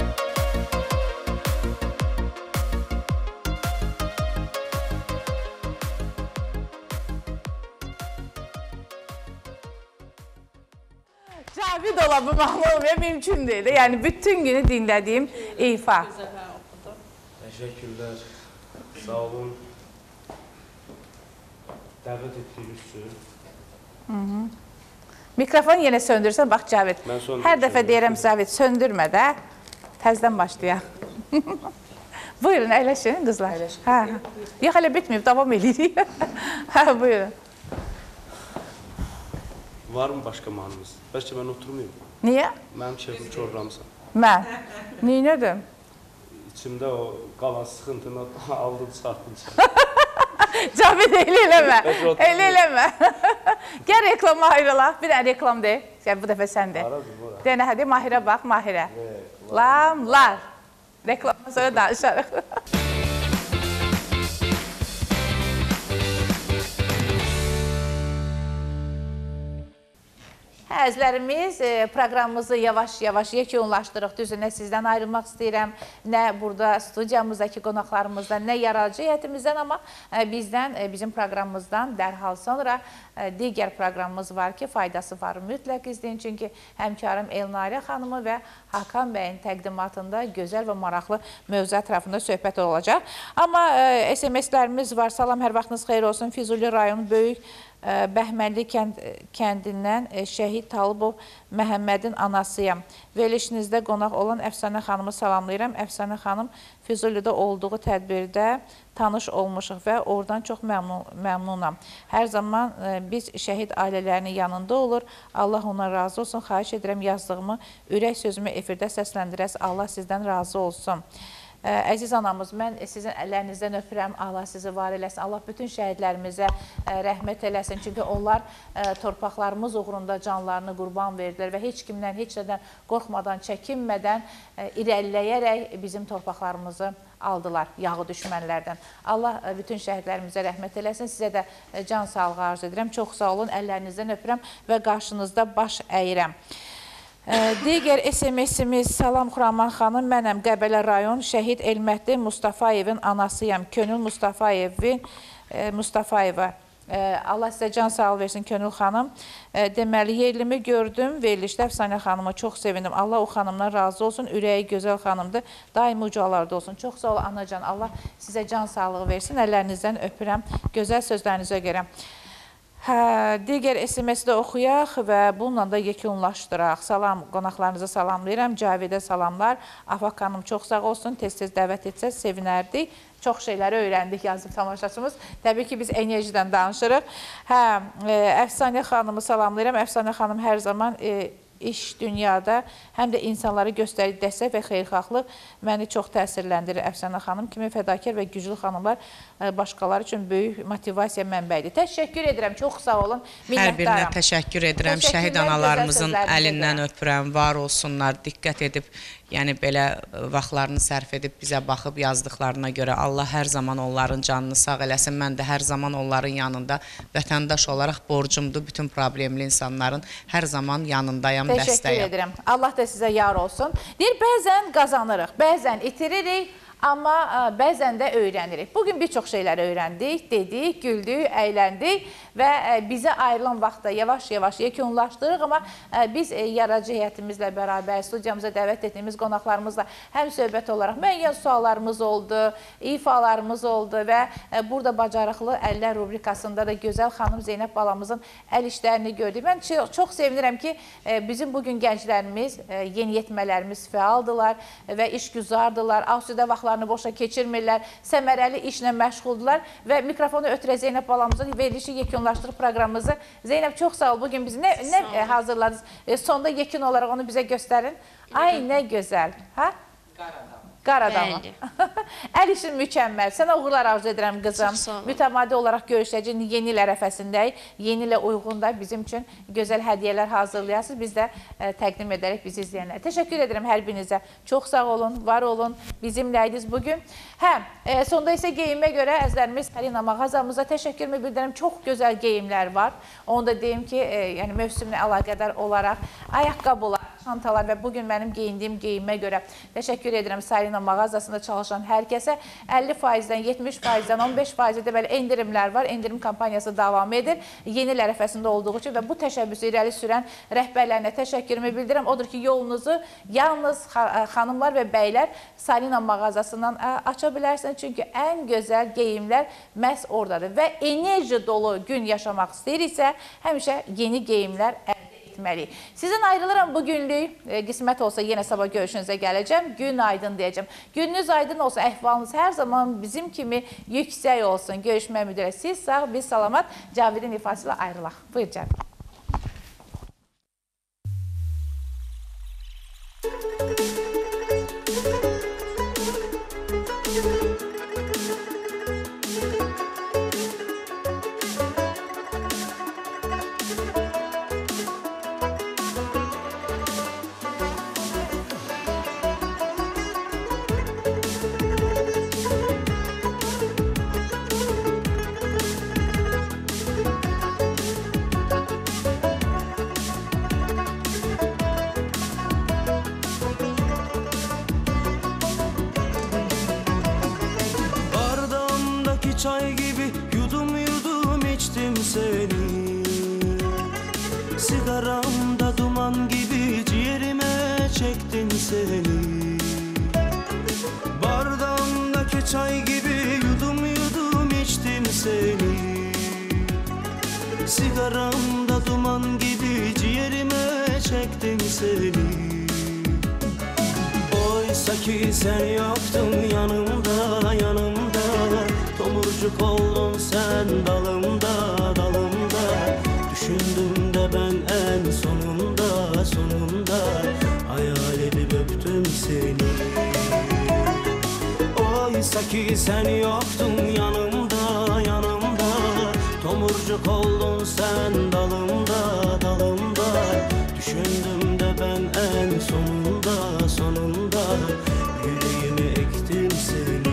Cavid ola bu mahnı olmaya mümkün değil. Yani bütün günü dinlediğim ifa. Təşəkkürlər. Sağ olun. Dəvət etdiyiniz üçün. Mikrofonu yine söndürsen bak Cavid. Ben söndürürüm, Her defa söndürürüm. deyirəm Cavid söndürme də. Təzdən başlayaq. Buyurun əyləşin qızlar. Ha. Yox hələ bitməyib, davam edirik. Ha buyurun. Varmı başqa mahnınız? Bəlkə mən oturmayayım. Niyə? Mənim keyfim çorramsan. Mən. Neynədim? İçimdə o qalan sıxıntını aldım, çıxartdım. Cavid elə eləmə. Bəlkə oturmayayım. Elə eləmə. Gəl reklama ayrılaq. Bir dənə reklam de. Gəl bu dəfə sən de. Aradır, bura. Deyənə hadi Mahirə bax, Mahirə. Lamlar. Reklamdan sonra danışarıq. Əzlərimiz proqramımızı yavaş-yavaş yekunlaşdırıq. Düzü, nə sizdən ayrılmaq istəyirəm, nə burada studiyamızdakı qonaqlarımızdan, nə yaradıcı heyətimizdən, amma bizdən, bizim proqramımızdan dərhal sonra digər proqramımız var ki, faydası var. Mütləq izləyin, çünki həmkarım Elnarə xanımı və Hakan bəyin təqdimatında gözəl və maraqlı mövzu ətrafında söhbət olacaq. Amma SMS-lərimiz var. Salam, hər vaxtınız xeyir olsun. Füzuli rayonu böyük Bəhmənli kəndindən Şəhid Talıbov Məhəmmədin anasıyam. Verilişinizdə qonaq olan Əfsanə xanımı salamlayıram. Əfsanə xanım Füzulidə olduğu tədbirdə tanış olmuşuq və oradan çox məmnunam. Hər zaman biz şəhid ailələrinin yanında olur. Allah ona razı olsun. Xahiş edirəm yazdığımı, ürək sözümü efirdə səsləndirəs. Allah sizdən razı olsun. Əziz anamız, mən sizin əllərinizdən öpürəm, Allah sizi var eləsin, Allah bütün şəhidlərimizə rəhmət eləsin, çünki onlar torpaqlarımız uğrunda canlarını qurban verdilər və heç kimdən, heç nədən qorxmadan, çəkinmədən, irəliləyərək bizim torpaqlarımızı aldılar yağı düşmənlərdən. Allah bütün şəhidlərimizə rəhmət eləsin, sizə də can sağlığı arzu edirəm, çox sağ olun, əllərinizdən öpürəm və qarşınızda baş əyirəm. Digər SMS-imiz, salam Xuraman xanım, mənəm Qəbələ rayon Şəhid Elməhdi Mustafayevin anasıyam. Könül Mustafayeva. Allah sizə can sağlığı versin Könül xanım. Deməli, yerlimi gördüm, verilişdə Əfsanə xanıma çox sevindim. Allah o xanımdan razı olsun, ürəyi gözəl xanımdır, daim ucalarda olsun. Çox sağ ol anacan, Allah sizə can sağlığı versin, əllərinizdən öpürəm, gözəl sözlərinizə görə. Digər SMS-i də oxuyaq və bununla da yekunlaşdıraq. Salam, qonaqlarınızı salamlayıram, Cavidə salamlar. Afaq xanım çox sağ olsun, tez-tez dəvət etsəz, sevinərdik. Çox şeyləri öyrəndik yazıb tamaşaçımız. Təbii ki, biz enerjidən danışırıq. Əfsanə xanımı salamlayıram. Əfsanə xanım hər zaman iş dünyada həm də insanları göstərir dəstək və xeyirxahlıq məni çox təsirləndirir. Əfsanə xanım kimi fədakar və güclü xanımlar başqaları üçün böyük motivasiya mənbəyidir. Təşəkkür edirəm, çox sağ olun, minnətdaram. Hər birinə təşəkkür edirəm, şəhid analarımızın əlindən öpürəm, var olsunlar, diqqət edib, yəni belə vaxtlarını sərf edib bizə baxıb yazdıqlarına görə Allah hər zaman onların canını sağ eləsin. Mən də hər zaman onların yanında vətəndaş olaraq borcumdur bütün problemli insanların hər zaman yanındayım, dəstəyəm. Təşəkkür edirəm. Allah da sizə yar olsun. Deyir, bəzən qazanırıq, bəzən itiririk, amma bəzən də öyrənirik. Bugün bir çox şeyləri öyrəndik, dedik, güldük, əyləndik və bizə ayrılan vaxtda yavaş-yavaş yekunlaşdırırıq, amma biz yaradıcı heyətimizlə bərabər studiyamıza dəvət etdiyimiz qonaqlarımızla həm söhbət olaraq müəyyən suallarımız oldu, ifalarımız oldu və burada bacarıqlı əllər rubrikasında da gözəl xanım Zeynəb balamızın əl işlərini gördük. Mən çox sevinirəm ki, bizim bugün gənclərimiz, yeniyetmələrimiz fəaldılar və işgüzardılar. Asudə vaxtlar vaxtlarını boşa keçirmirlər, səmərəli işlə məşğuldurlar və mikrofonu ötürə Zeynəb balamızın verilişi yekunlaşdırıb proqramımızı. Zeynəb, çox sağ ol. Bugün bizi nə hazırladınız? Sonda yekun olaraq onu bizə göstərin. Ay, nə gözəl. Qaradamı. Əl işin mükəmməl. Sənə uğurlar arzu edirəm, qızım. Mütəmadi olaraq görüşəcək yeni il ərəfəsindəyik. Yeni ilə uyğun da bizim üçün gözəl hədiyyələr hazırlayasınız. Biz də təqdim edərək bizi izləyənlər. Təşəkkür edirəm hər birinizə. Çox sağ olun, var olun. Bizimləydiniz bugün. Sonda isə geyimə görə əzlərimiz Salina mağazamıza təşəkkürümü bildirirəm. Çox gözəl geyimlər var. Onu da deyim ki, mövsümlə əlaqədar olaraq ayaqqabılar, çantalar və bugün mənim geyindiyim geyimə görə təşəkkür edirəm Salina mağazasında çalışan hər kəsə. 50%-dən, 70%-dən, 15%-də deməli endirimlər var. Endirim kampaniyası davam edir. Yeni il ərəfəsində olduğu üçün və bu təşəbbüsü irəli sürən rəhbərlərinə təşəkkürümü bildirirəm. Odur ki, yolunuzu yalnız xanımlar və bəylər Salina mağazasından aça bilərsiniz. Çünki ən gözəl geyimlər məhz oradadır. Və enerji dolu gün yaşamaq istəyiriksə, həmişə yeni geyimlər etməliyik. Sizin ayrılıram bugünlük. Qismət olsa yenə sabah görüşünüzə gələcəm. Gün aydın deyəcəm. Gününüz aydın olsa, əhvalınız hər zaman bizim kimi yüksək olsun. Görüşmək ümidi. Siz sağ, biz salamat. Cavidin ifası ilə ayrılaq. Buyur Cavid. Çay gibi yudum yudum içtim seni. Sigaramda duman gibi ciğerime çektin seni. Bardağımdaki çay gibi yudum yudum içtim seni. Sigaramda duman gibi ciğerime çektin seni. Oysa ki sen yoktun yanımda, yanımda. Tomurcuk oldun sen dalımda, dalımda. Düşündüm de ben en sonunda, sonunda. Hayal edip öptüm seni. Oysa ki sen yoktun yanımda, yanımda. Tomurcuk oldun sen dalımda, dalımda. Düşündüm de ben en sonunda, sonunda. Yüreğime ektim seni.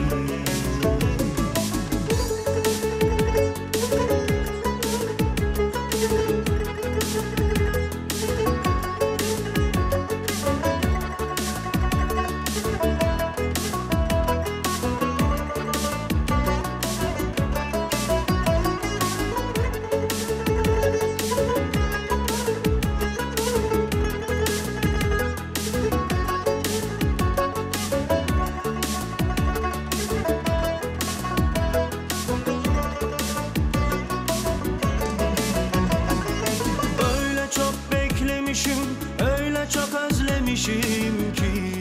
Öyle çok özlemişim ki,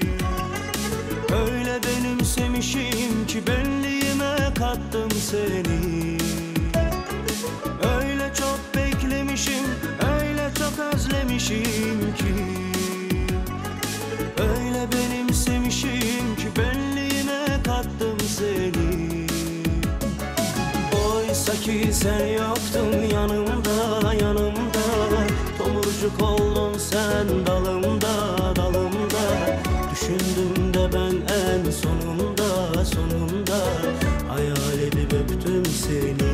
öyle benimsemişim ki benliğime kattım seni. Öyle çok beklemişim, öyle çok özlemişim ki, öyle benimsemişim ki benliğime kattım seni. Oysa ki sen yoktun yanımda, yanımda. Tomurcuk oldun sen dalımda, dalımda. Düşündüm de ben en sonunda, sonunda. Hayal edip öptüm seni.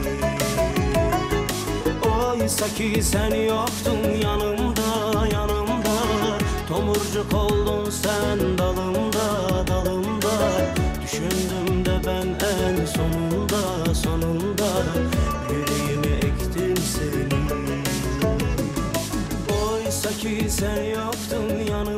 Oysa ki sen yoktun yanımda, yanımda. Tomurcuk oldun sen dalımda, dalımda. Düşündüm de ben en sonunda, sonunda. Yüreğime ektim seni. Oysa ki sen yoktun yanımda.